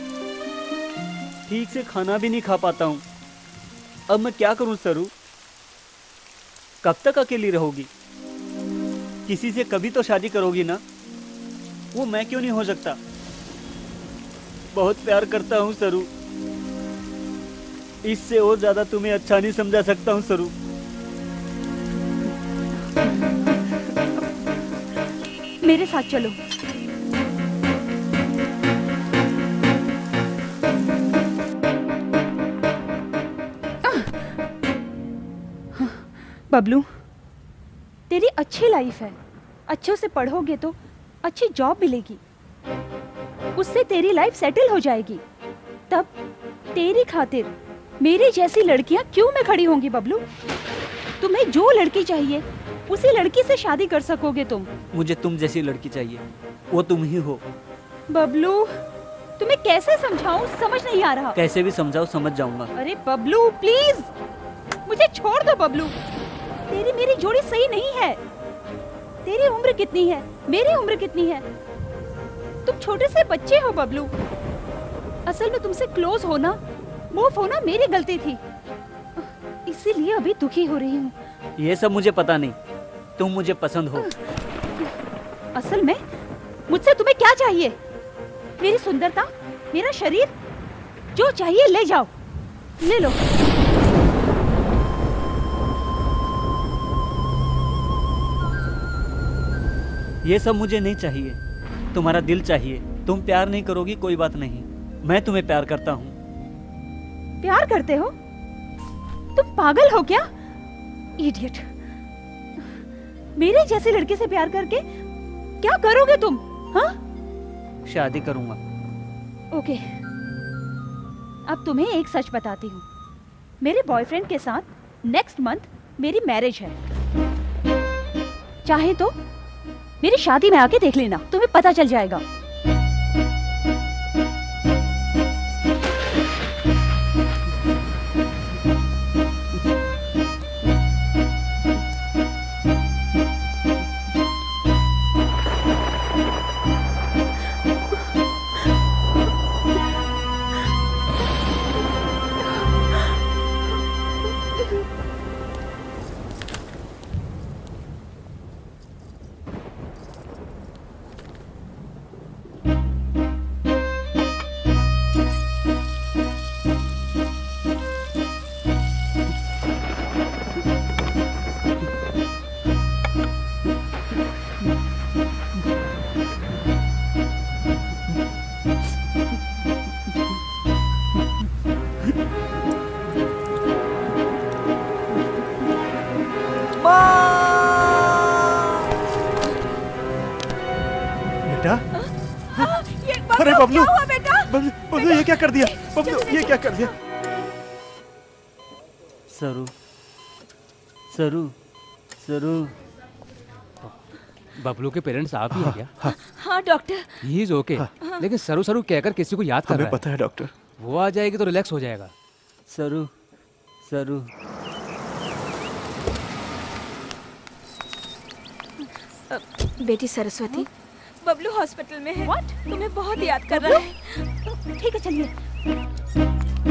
ठीक से खाना भी नहीं खा पाता हूं। अब मैं क्या करूं सरू? कब तक अकेली रहोगी? किसी से कभी तो शादी करोगी ना? वो मैं क्यों नहीं हो सकता? बहुत प्यार करता हूं सरू। इससे और ज्यादा तुम्हें अच्छा नहीं समझा सकता हूं सरू। मेरे साथ चलो। बबलू, तेरी अच्छी लाइफ है, अच्छे से पढ़ोगे तो अच्छी जॉब मिलेगी, उससे तेरी लाइफ सेटल हो जाएगी। तब तेरी खातिर मेरी जैसी लड़कियां क्यों में खड़ी होंगी बबलू? तुम्हें जो लड़की चाहिए उसी लड़की से शादी कर सकोगे तुम। मुझे तुम जैसी लड़की चाहिए, वो तुम ही हो। बबलू, तुम्हें कैसे समझाऊं, समझ नहीं आ रहा। कैसे भी समझाओ, समझ जाऊंगा। अरे बबलू प्लीज, मुझे छोड़ दो बबलू। तेरी मेरी जोड़ी सही नहीं है। तेरी उम्र कितनी है, मेरी उम्र कितनी है? तुम छोटे से बच्चे हो बबलू। असल में तुमसे क्लोज होना, मूव होना मेरी गलती थी, इसीलिए अभी दुखी हो रही हूँ। ये सब मुझे पता नहीं, तुम मुझे पसंद हो। असल में मुझसे तुम्हें क्या चाहिए? मेरी सुंदरता, मेरा शरीर, जो चाहिए ले जाओ, ले लो। ये सब मुझे नहीं चाहिए, तुम्हारा दिल चाहिए। तुम प्यार नहीं करोगी कोई बात नहीं, मैं तुम्हें प्यार करता हूँ। प्यार करते हो? तुम पागल हो क्या? इडियट। मेरे जैसी लड़की से प्यार करके क्या करोगे तुम? हाँ? शादी करूंगा। ओके, अब तुम्हें एक सच बताती हूँ। मेरे बॉयफ्रेंड के साथ नेक्स्ट मंथ मेरी मैरिज है। चाहे तो मेरी शादी में आके देख लेना, तुम्हें पता चल जाएगा। बेटा, ये अरे बबलू, बबलू, क्या हुआ बेटा? बबलू, बबलू ये क्या कर दिया? बबलू ये क्या कर दिया? सरू, सरू, सरू। बबलू के पेरेंट्स आप ही हैं क्या? हाँ, हाँ डॉक्टर। ही इज ओके, लेकिन सरू सरू कहकर किसी को याद कर रहा है। पता है डॉक्टर। वो आ जाएगी तो रिलैक्स हो जाएगा। सरू सरू बेटी सरस्वती, बबलू हॉस्पिटल में है। What? तुम्हें बहुत याद कर रहा है। ठीक है चलिए।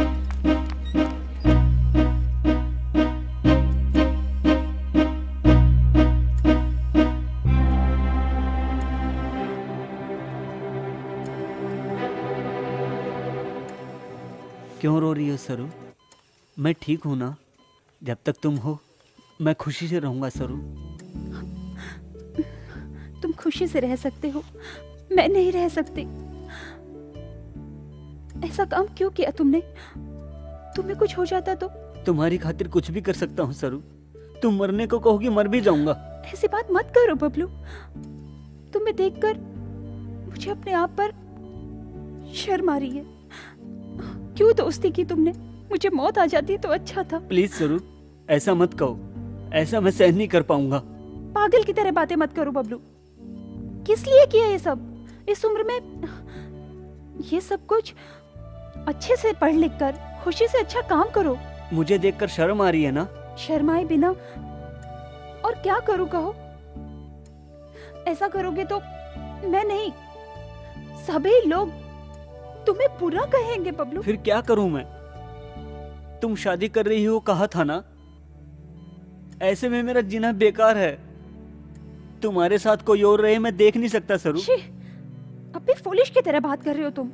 क्यों रो रही हो सरू? मैं ठीक हूं ना? जब तक तुम हो मैं खुशी से रहूंगा सरू। तुम खुशी से रह सकते हो, मैं नहीं रह सकती। ऐसा काम क्यों किया तुमने? तुम्हें कुछ हो जाता तो? तुम्हारी खातिर कुछ भी कर सकता हूँ सरू। तुम मरने को कहोगी, मर भी जाऊंगा। ऐसी बात मत करो बबलू। तुम्हें देखकर मुझे अपने आप पर शर्म आ रही है। क्यों दोस्ती की तुमने? मुझे मौत आ जाती तो अच्छा था। प्लीज सरू, ऐसा मत कहो। ऐसा मैं सहन नहीं कर पाऊंगा। पागल की तरह बातें मत करो बबलू। किस लिए किया ये सब? इस उम्र में ये सब कुछ? अच्छे से पढ़ लिख कर खुशी से अच्छा काम करो। मुझे देखकर शर्म आ रही है ना? शर्माए बिना और क्या करूं कहो? ऐसा करोगे तो मैं नहीं, सभी लोग तुम्हें बुरा कहेंगे बबलू। फिर क्या करूं मैं? तुम शादी कर रही हो कहा था ना? ऐसे में मेरा जीना बेकार है। तुम्हारे साथ कोई और रहे मैं देख नहीं सकता सरू। अब भी फूलिश की तरह बात कर रहे हो तुम।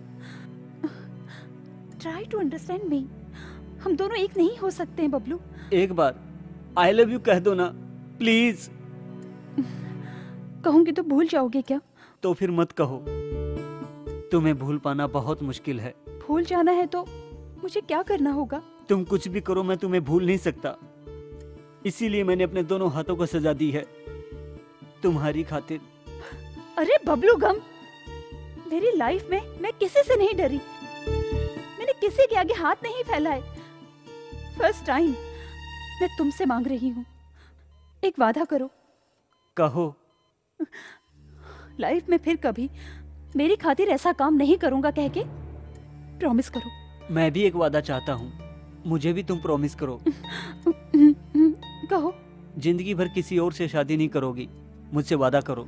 Try to understand me. हम दोनों एक नहीं हो सकते हैं बबलू। एक बार आई लव यू कह दो ना प्लीज। कहूंगी तो भूल जाओगे क्या? तो फिर मत कहो। तुम्हें भूल पाना बहुत मुश्किल है। भूल जाना है तो मुझे क्या करना होगा? तुम कुछ भी करो, मैं तुम्हें भूल नहीं सकता। इसीलिए मैंने अपने दोनों हाथों को सजा दी है तुम्हारी खातिर। अरे बबलू गम, मेरी लाइफ में मैं किसी से नहीं डरी। मैंने किसी के आगे हाथ नहीं फैलाए। फर्स्ट टाइम मैं तुमसे मांग रही हूँ, एक वादा करो। कहो। लाइफ में फिर कभी मेरी खातिर ऐसा काम नहीं करूंगा कह के प्रॉमिस करो। मैं भी एक वादा चाहता हूँ, मुझे भी तुम प्रॉमिस करो। कहो। जिंदगी भर किसी और से शादी नहीं करोगी, मुझसे वादा करो।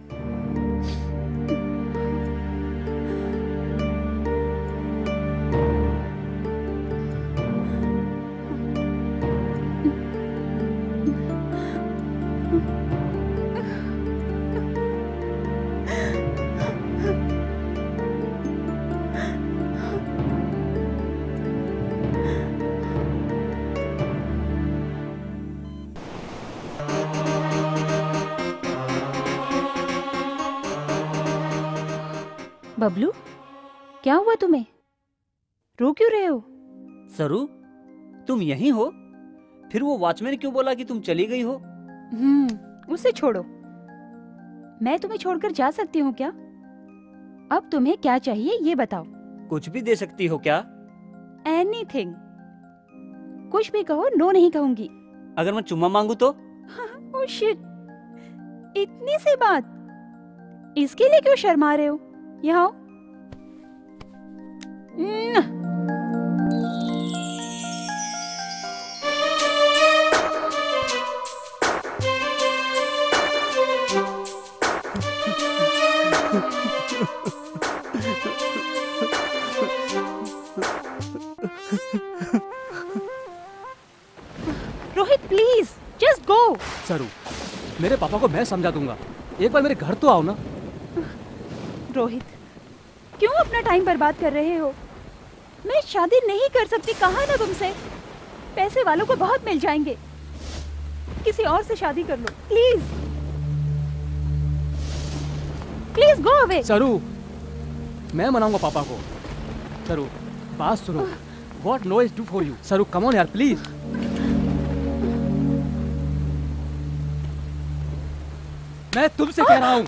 बबलू, क्या हुआ तुम्हें? रो क्यों रहे हो? सरू, तुम यहीं हो? फिर वो वॉचमैन क्यों बोला कि तुम चली गई हो? हम्म, उसे छोड़ो। मैं तुम्हें छोड़कर जा सकती हूँ क्या? अब तुम्हें क्या चाहिए ये बताओ। कुछ भी दे सकती हो क्या? एनीथिंग। कुछ भी कहो, नो नहीं कहूंगी। अगर मैं चुम्मा मांगू तो? ओह शिट, इतनी सी बात, इसके लिए क्यों शर्मा रहे हो? यहाँ आओ। Rohit please just go. Saru, मेरे पापा को मैं समझा दूंगा। एक बार मेरे घर तो आओ ना। रोहित, क्यों अपना टाइम बर्बाद कर रहे हो? मैं शादी नहीं कर सकती, कहा ना तुमसे। पैसे वालों को बहुत मिल जाएंगे, किसी और से शादी कर लो please. Please go away. Saru, मैं मनाऊंगा पापा को। सरू, बात सुनो। What no is do for you? सरू, come on यार प्लीज। मैं तुमसे कह रहा हूँ,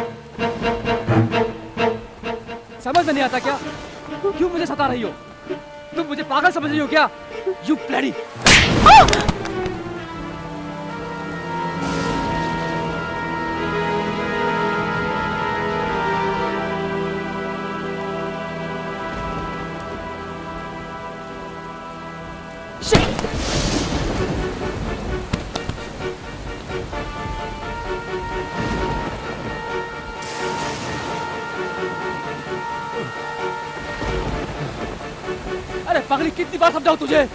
समझ में नहीं आता क्या? क्यों मुझे सता रही हो? तुम मुझे पागल समझ रही हो क्या? You bloody! अरे पगली, कितनी बार समझाऊं तुझे?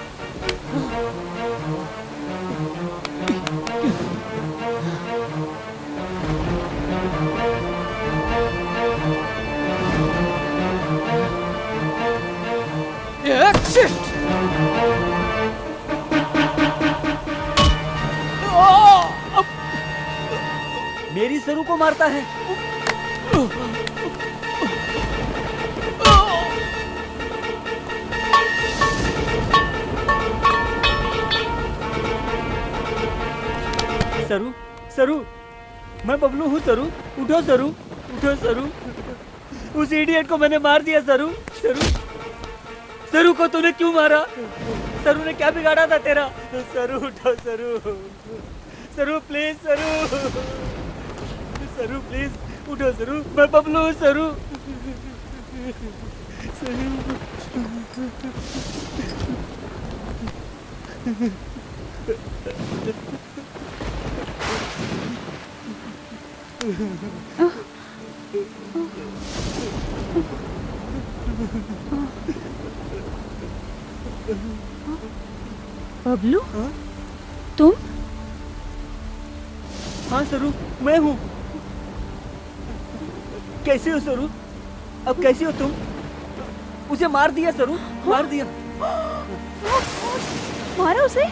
मेरी सरू को मारता है। सरू, सरू, मैं बबलू हूँ सरू, उठो सरू, उठो सरू। उस इडियट को मैंने मार दिया सरू, सरू, सरू को तूने क्यों मारा? सरू ने क्या बिगाड़ा था तेरा? सरू उठो सरू, सरू प्लीज सरू, सरू प्लीज उठो सरू, मैं बबलू हूँ सरू, सरू। बबलू, तुम? हाँ सरू, मैं हूँ। कैसे हो सरू? अब कैसे हो तुम? उसे मार दिया सरू, मार दिया। मारा उसे?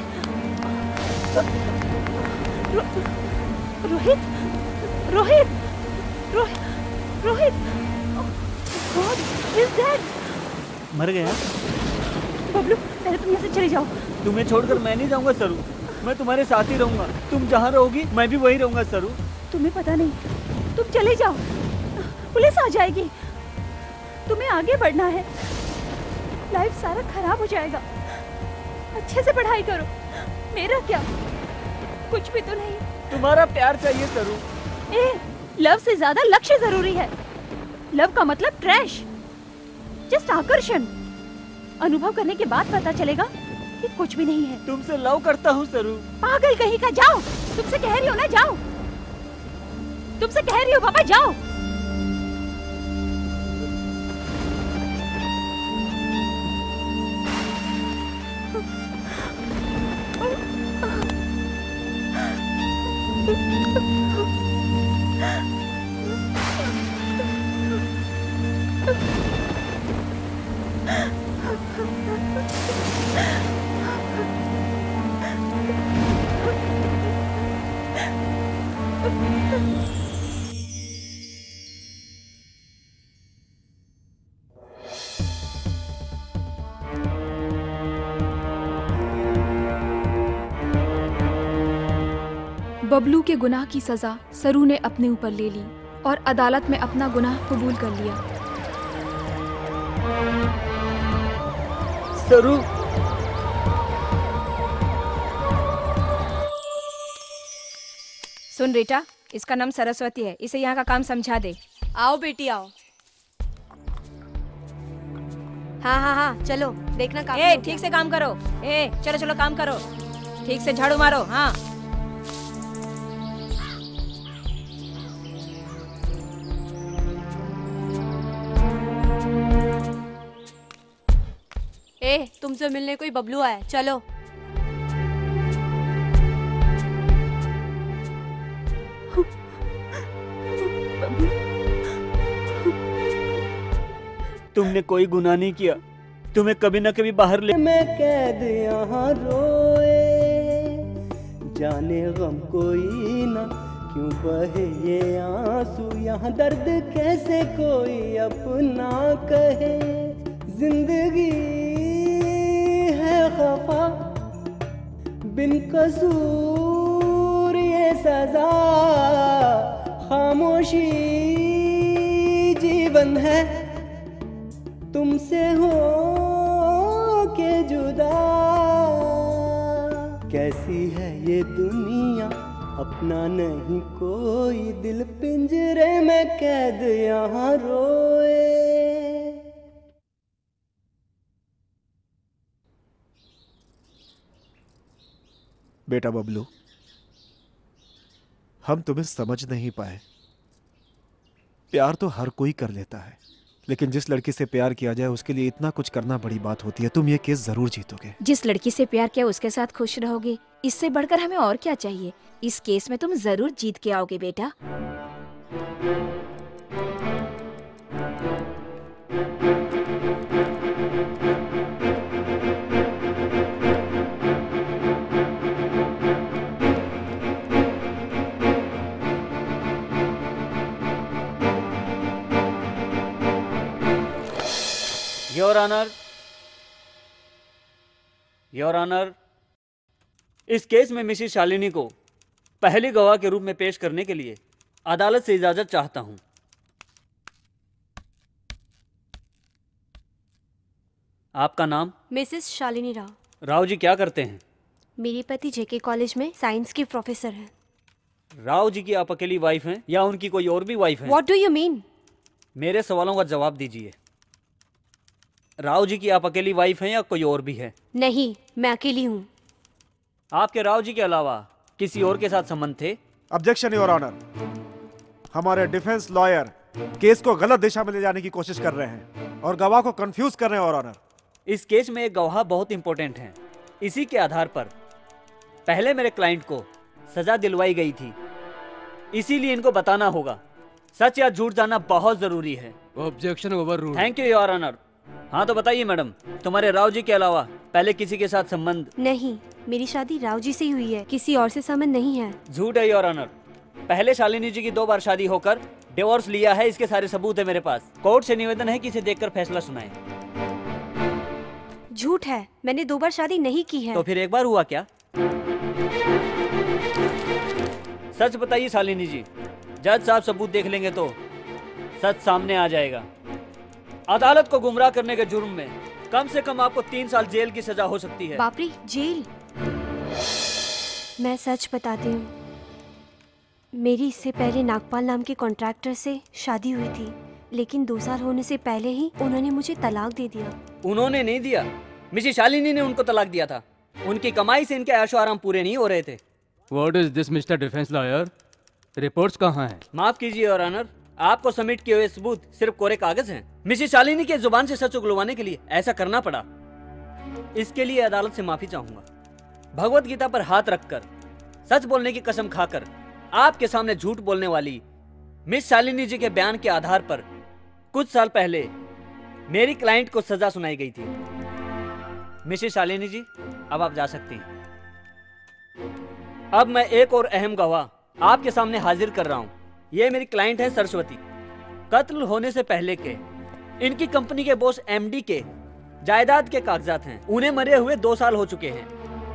रो, Rohit, Rohit, Rohit, Rohit, God is dead. मर गया? बबलू, पहले तुम यहाँ से चले जाओ। तुम्हें छोड़कर मैं नहीं जाऊंगा सरू, मैं तुम्हारे साथ ही रहूंगा। तुम जहाँ रहोगी मैं भी वहीं रहूंगा सरू। तुम्हें पता नहीं, तुम चले जाओ, पुलिस आ जाएगी। तुम्हें आगे बढ़ना है, लाइफ सारा खराब हो जाएगा। अच्छे से पढ़ाई करो। मेरा क्या, कुछ भी तो नहीं। तुम्हारा प्यार चाहिए सरू। ए, लव से ज्यादा लक्ष्य जरूरी है। लव का मतलब ट्रैश, जस्ट आकर्षण। अनुभव करने के बाद पता चलेगा कि कुछ भी नहीं है। तुमसे लव करता हूँ सरू। पागल कहीं का, जाओ। तुमसे कह रही हो ना, जाओ। तुमसे कह रही हो पापा, जाओ। बबलू के गुनाह की सजा सरू ने अपने ऊपर ले ली और अदालत में अपना गुनाह कबूल कर लिया। सरू, सुन रीटा, इसका नाम सरस्वती है, इसे यहाँ का काम समझा दे। आओ बेटी आओ। हाँ हाँ हाँ चलो, देखना काम। ए, ठीक से काम करो। ए, चलो चलो काम करो, ठीक से झाड़ू मारो। हाँ ए, तुमसे मिलने कोई बबलू आया, चलो। तुमने कोई गुनाह नहीं किया, तुम्हें कभी ना कभी बाहर ले। मैं कैद यहाँ रोए, जाने गम कोई ना क्यों बहे ये आंसू, यहाँ दर्द कैसे कोई अपना कहे। जिंदगी है खफा बिन कसूर ये सजा, खामोशी जीवन है तुमसे हो के जुदा। कैसी है ये दुनिया, अपना नहीं कोई, दिल पिंजरे में कैद यहाँ रोए। बेटा बबलू, हम तुम्हें समझ नहीं पाए। प्यार तो हर कोई कर लेता है, लेकिन जिस लड़की से प्यार किया जाए उसके लिए इतना कुछ करना बड़ी बात होती है। तुम ये केस जरूर जीतोगे। जिस लड़की से प्यार किया उसके साथ खुश रहोगे, इससे बढ़कर हमें और क्या चाहिए। इस केस में तुम जरूर जीत के आओगे बेटा। योर ऑनर, योर ऑनर, इस केस में मिसेस शालिनी को पहली गवाह के रूप में पेश करने के लिए अदालत से इजाजत चाहता हूं। आपका नाम? मिसेस शालिनी राव। राव जी क्या करते हैं? मेरे पति जेके कॉलेज में साइंस के प्रोफेसर हैं। राव जी की आप अकेली वाइफ हैं या उनकी कोई और भी वाइफ है? What do you mean? मेरे सवालों का जवाब दीजिए। राव जी की आप अकेली वाइफ हैं या कोई और भी है? नहीं, मैं अकेली हूँ। आपके राव जी के अलावा किसी और के साथ संबंध थे? Objection your honour. हमारे डिफेंस लॉयर केस को गलत दिशा में ले जाने की कोशिश कर रहे हैं और गवाह को कंफ्यूज कर रहे हैं योर ऑनर। इस केस में एक गवाह बहुत इंपॉर्टेंट है। इसी के आधार पर पहले मेरे क्लाइंट को सजा दिलवाई गई थी, इसीलिए इनको बताना होगा। सच या झूठ जानना बहुत जरूरी है। Objection overruled. Thank you your honour. हाँ तो बताइए मैडम, तुम्हारे राव जी के अलावा पहले किसी के साथ संबंध? नहीं, मेरी शादी राव जी से ही हुई है, किसी और से संबंध नहीं है। झूठ है योर ऑनर। पहले शालिनी जी की दो बार शादी होकर डिवोर्स लिया है, इसके सारे सबूत है मेरे पास। कोर्ट से निवेदन है कि इसे देखकर फैसला सुनाएं। झूठ है, मैंने दो बार शादी नहीं की है। तो फिर एक बार हुआ क्या? सच बताइए शालिनी जी। जज साहब सबूत देख लेंगे तो सच सामने आ जाएगा। अदालत को गुमराह करने के जुर्म में कम से कम आपको तीन साल जेल की सजा हो सकती है। बाप रे, जेल? मैं सच बताती हूँ, मेरी इससे पहले नागपाल नाम के कॉन्ट्रैक्टर से शादी हुई थी, लेकिन दो साल होने से पहले ही उन्होंने मुझे तलाक दे दिया। उन्होंने नहीं दिया, मिसेस शालिनी ने उनको तलाक दिया था। उनकी कमाई से इनके ऐशो आराम पूरे नहीं हो रहे थे। What is this, mister defence lawyer? Reports कहाँ हैं? माफ कीजिए योर ऑनर, आपको सबमिट किए हुए सबूत सिर्फ कोरे कागज हैं। मिसेस शालिनी के जुबान से सच उगलवाने के लिए ऐसा करना पड़ा। इसके लिए अदालत से माफी चाहूंगा। भगवत गीता पर हाथ रखकर, सच बोलने की कसम खाकर आपके सामने झूठ बोलने वाली मिस शालिनी जी के बयान के आधार पर कुछ साल पहले मेरी क्लाइंट को सजा सुनाई गई थी। मिसेस शालिनी जी, अब आप जा सकती हैं। अब मैं एक और अहम गवाह आपके सामने हाजिर कर रहा हूं। ये मेरी क्लाइंट है सरस्वती। कत्ल होने से पहले के इनकी कंपनी के बॉस एमडी के जायदाद के कागजात हैं। उन्हें मरे हुए दो साल हो चुके हैं।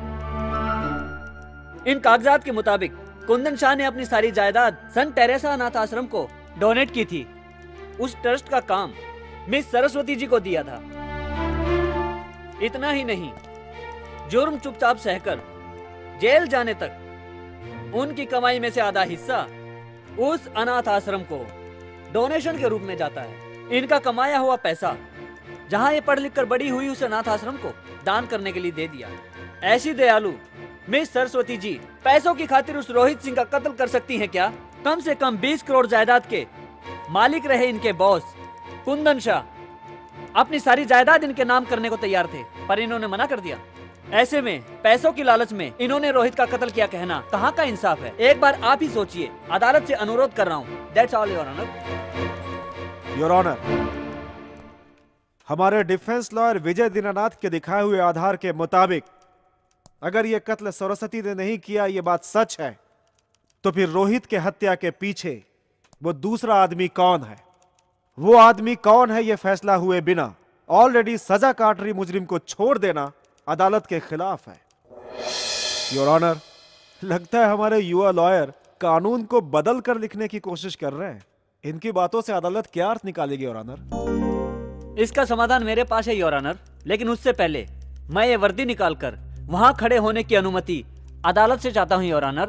इन कागजात के मुताबिक कुंदन शाह ने अपनी सारी जायदाद सन टेरेसा अनाथ आश्रम को डोनेट की थी। उस ट्रस्ट का काम मिस सरस्वती जी को दिया था। इतना ही नहीं, जुर्म चुपचाप सहकर जेल जाने तक उनकी कमाई में से आधा हिस्सा उस अनाथ आश्रम को डोनेशन के रूप में जाता है। इनका कमाया हुआ पैसा जहां ये पढ़ लिख कर बड़ी हुई उस अनाथ आश्रम को दान करने के लिए दे दिया। ऐसी दयालु मिस सरस्वती जी पैसों की खातिर उस रोहित सिंह का कत्ल कर सकती हैं क्या? कम से कम बीस करोड़ जायदाद के मालिक रहे इनके बॉस कुंदन शाह अपनी सारी जायदाद इनके नाम करने को तैयार थे, पर इन्होंने मना कर दिया। ऐसे में पैसों की लालच में इन्होंने रोहित का कत्ल किया कहना कहां का इंसाफ है? एक बार आप ही सोचिए। अदालत से अनुरोध कर रहा हूं। That's all your honour. Your honour, हमारे डिफेंस लॉयर विजय दीनानाथ के दिखाए हुए आधार के मुताबिक अगर यह कत्ल सरस्वती ने नहीं किया, यह बात सच है, तो फिर रोहित के हत्या के पीछे वो दूसरा आदमी कौन है? वो आदमी कौन है, यह फैसला हुए बिना ऑलरेडी सजा काट रही मुजरिम को छोड़ देना अदालत के खिलाफ है। योर ऑनर, लगता है हमारे युवा लॉयर कानून को बदल कर लिखने की कोशिश कर रहे हैं। इनकी बातों से अदालत क्या अर्थ निकालेगी योर ऑनर? इसका समाधान मेरे पास है योर ऑनर, लेकिन उससे पहले मैं ये वर्दी निकालकर वहां खड़े होने की अनुमति अदालत से चाहता हूं योर ऑनर।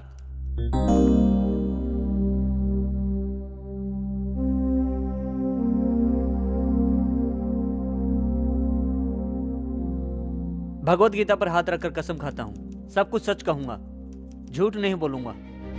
भगवत गीता पर हाथ रखकर कसम खाता हूं, सब कुछ सच कहूंगा। झूठ नहीं बोलूंगा।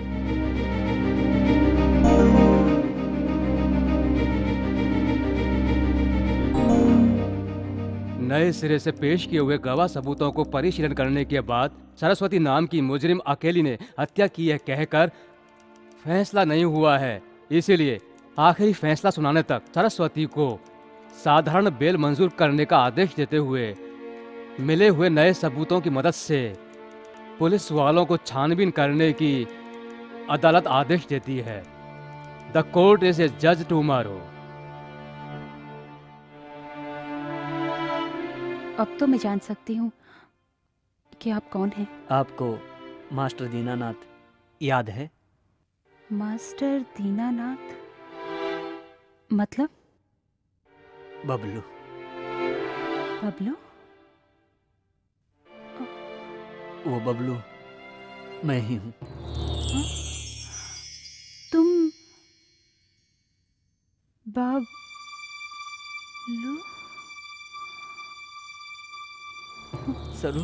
नए सिरे से पेश किए हुए गवाह सबूतों को परिशीलन करने के बाद सरस्वती नाम की मुजरिम अकेली ने हत्या की है कहकर फैसला नहीं हुआ है। इसीलिए आखिरी फैसला सुनाने तक सरस्वती को साधारण बेल मंजूर करने का आदेश देते हुए मिले हुए नए सबूतों की मदद से पुलिस वालों को छानबीन करने की अदालत आदेश देती है। द कोर्ट इज ए जज टुमारो। अब तो मैं जान सकती हूँ कि आप कौन हैं। आपको मास्टर दीनानाथ याद है? मास्टर दीनानाथ मतलब? बबलू। बबलू? वो बबलू मैं ही हूँ। तुम बबलू? सरू,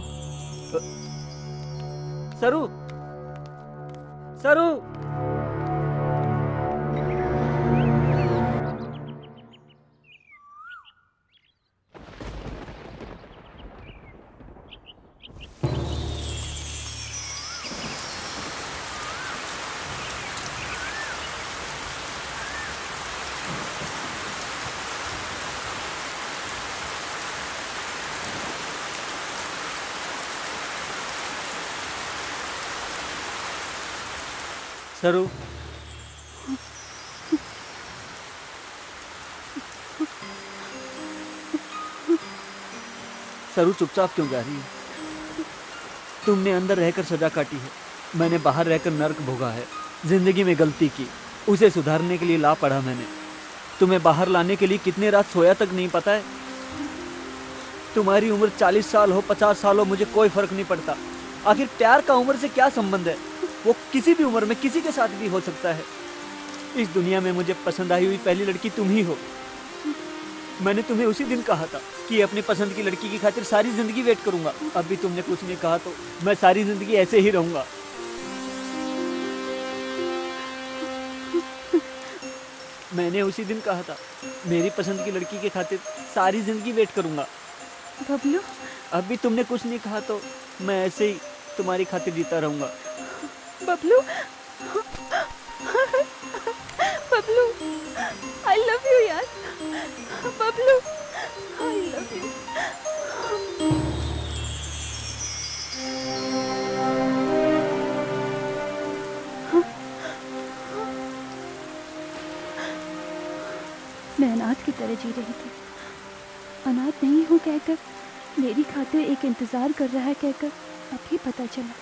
सरू, सरू। सरू, सरू चुपचाप क्यों जा रही है? तुमने अंदर रहकर सजा काटी है, मैंने बाहर रहकर नर्क भोगा है। जिंदगी में गलती की, उसे सुधारने के लिए ला पड़ा मैंने। तुम्हें बाहर लाने के लिए कितने रात सोया तक नहीं पता है। तुम्हारी उम्र चालीस साल हो, पचास साल हो, मुझे कोई फर्क नहीं पड़ता। आखिर प्यार का उम्र से क्या संबंध है? वो किसी भी उम्र में किसी के साथ भी हो सकता है। इस दुनिया में मुझे पसंद आई हुई पहली लड़की तुम ही हो। मैंने तुम्हें उसी दिन कहा था कि अपनी पसंद की लड़की की खातिर सारी जिंदगी वेट करूंगा। अब भी तुमने कुछ नहीं कहा तो मैं सारी जिंदगी ऐसे ही रहूंगा। मैंने उसी दिन कहा था मेरी पसंद की लड़की की खातिर सारी जिंदगी वेट करूंगा। बबलू, अब भी तुमने कुछ नहीं कहा तो मैं ऐसे ही तुम्हारी खातिर जीता रहूंगा। Bablu, Bablu, I love you यार। Bablu, I love you. मैं अनाथ की तरह जी रही थी। अनाथ नहीं हूँ कहकर, मेरी खातिर एक इंतजार कर रहा है कहकर अभी पता चला।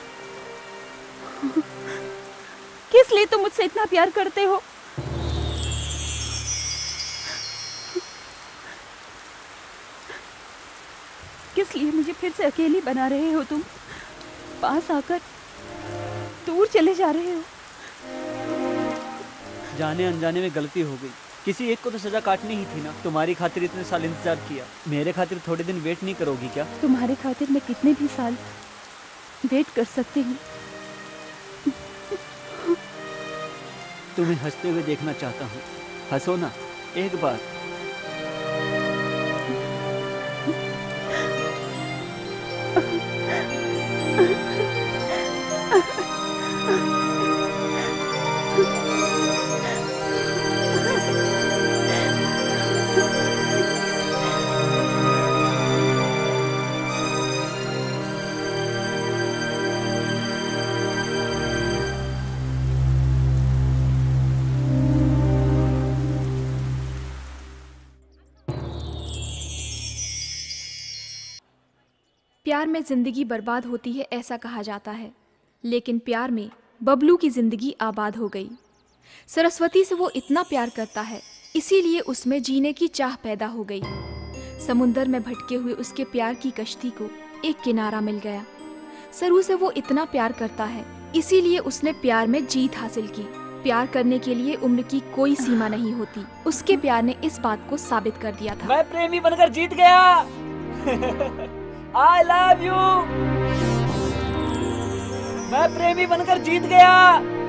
किस लिए तुम मुझसे इतना प्यार करते हो? किस लिए मुझे फिर से अकेली बना रहे हो तुम? पास आकर दूर चले जा रहे हो। जाने अनजाने में गलती हो गई। किसी एक को तो सजा काटनी ही थी ना। तुम्हारी खातिर इतने साल इंतजार किया, मेरे खातिर थोड़े दिन वेट नहीं करोगी क्या? तुम्हारे खातिर मैं कितने भी साल वेट कर सकती हूँ। तुम्हें हंसते हुए देखना चाहता हूँ। हंसो ना एक बार। प्यार में जिंदगी बर्बाद होती है ऐसा कहा जाता है, लेकिन प्यार में बबलू की जिंदगी आबाद हो गई। सरस्वती से वो इतना प्यार करता है, इसीलिए उसमें जीने की चाह पैदा हो गई। समुंदर में भटके हुए उसके प्यार की कश्ती को एक किनारा मिल गया। सरू से वो इतना प्यार करता है, इसीलिए उसने प्यार में जीत हासिल की। प्यार करने के लिए उम्र की कोई सीमा नहीं होती। उसके प्यार ने इस बात को साबित कर दिया था। मैं प्रेमी बनकर जीत गया। I love you। मैं मैं प्रेमी बनकर जीत गया।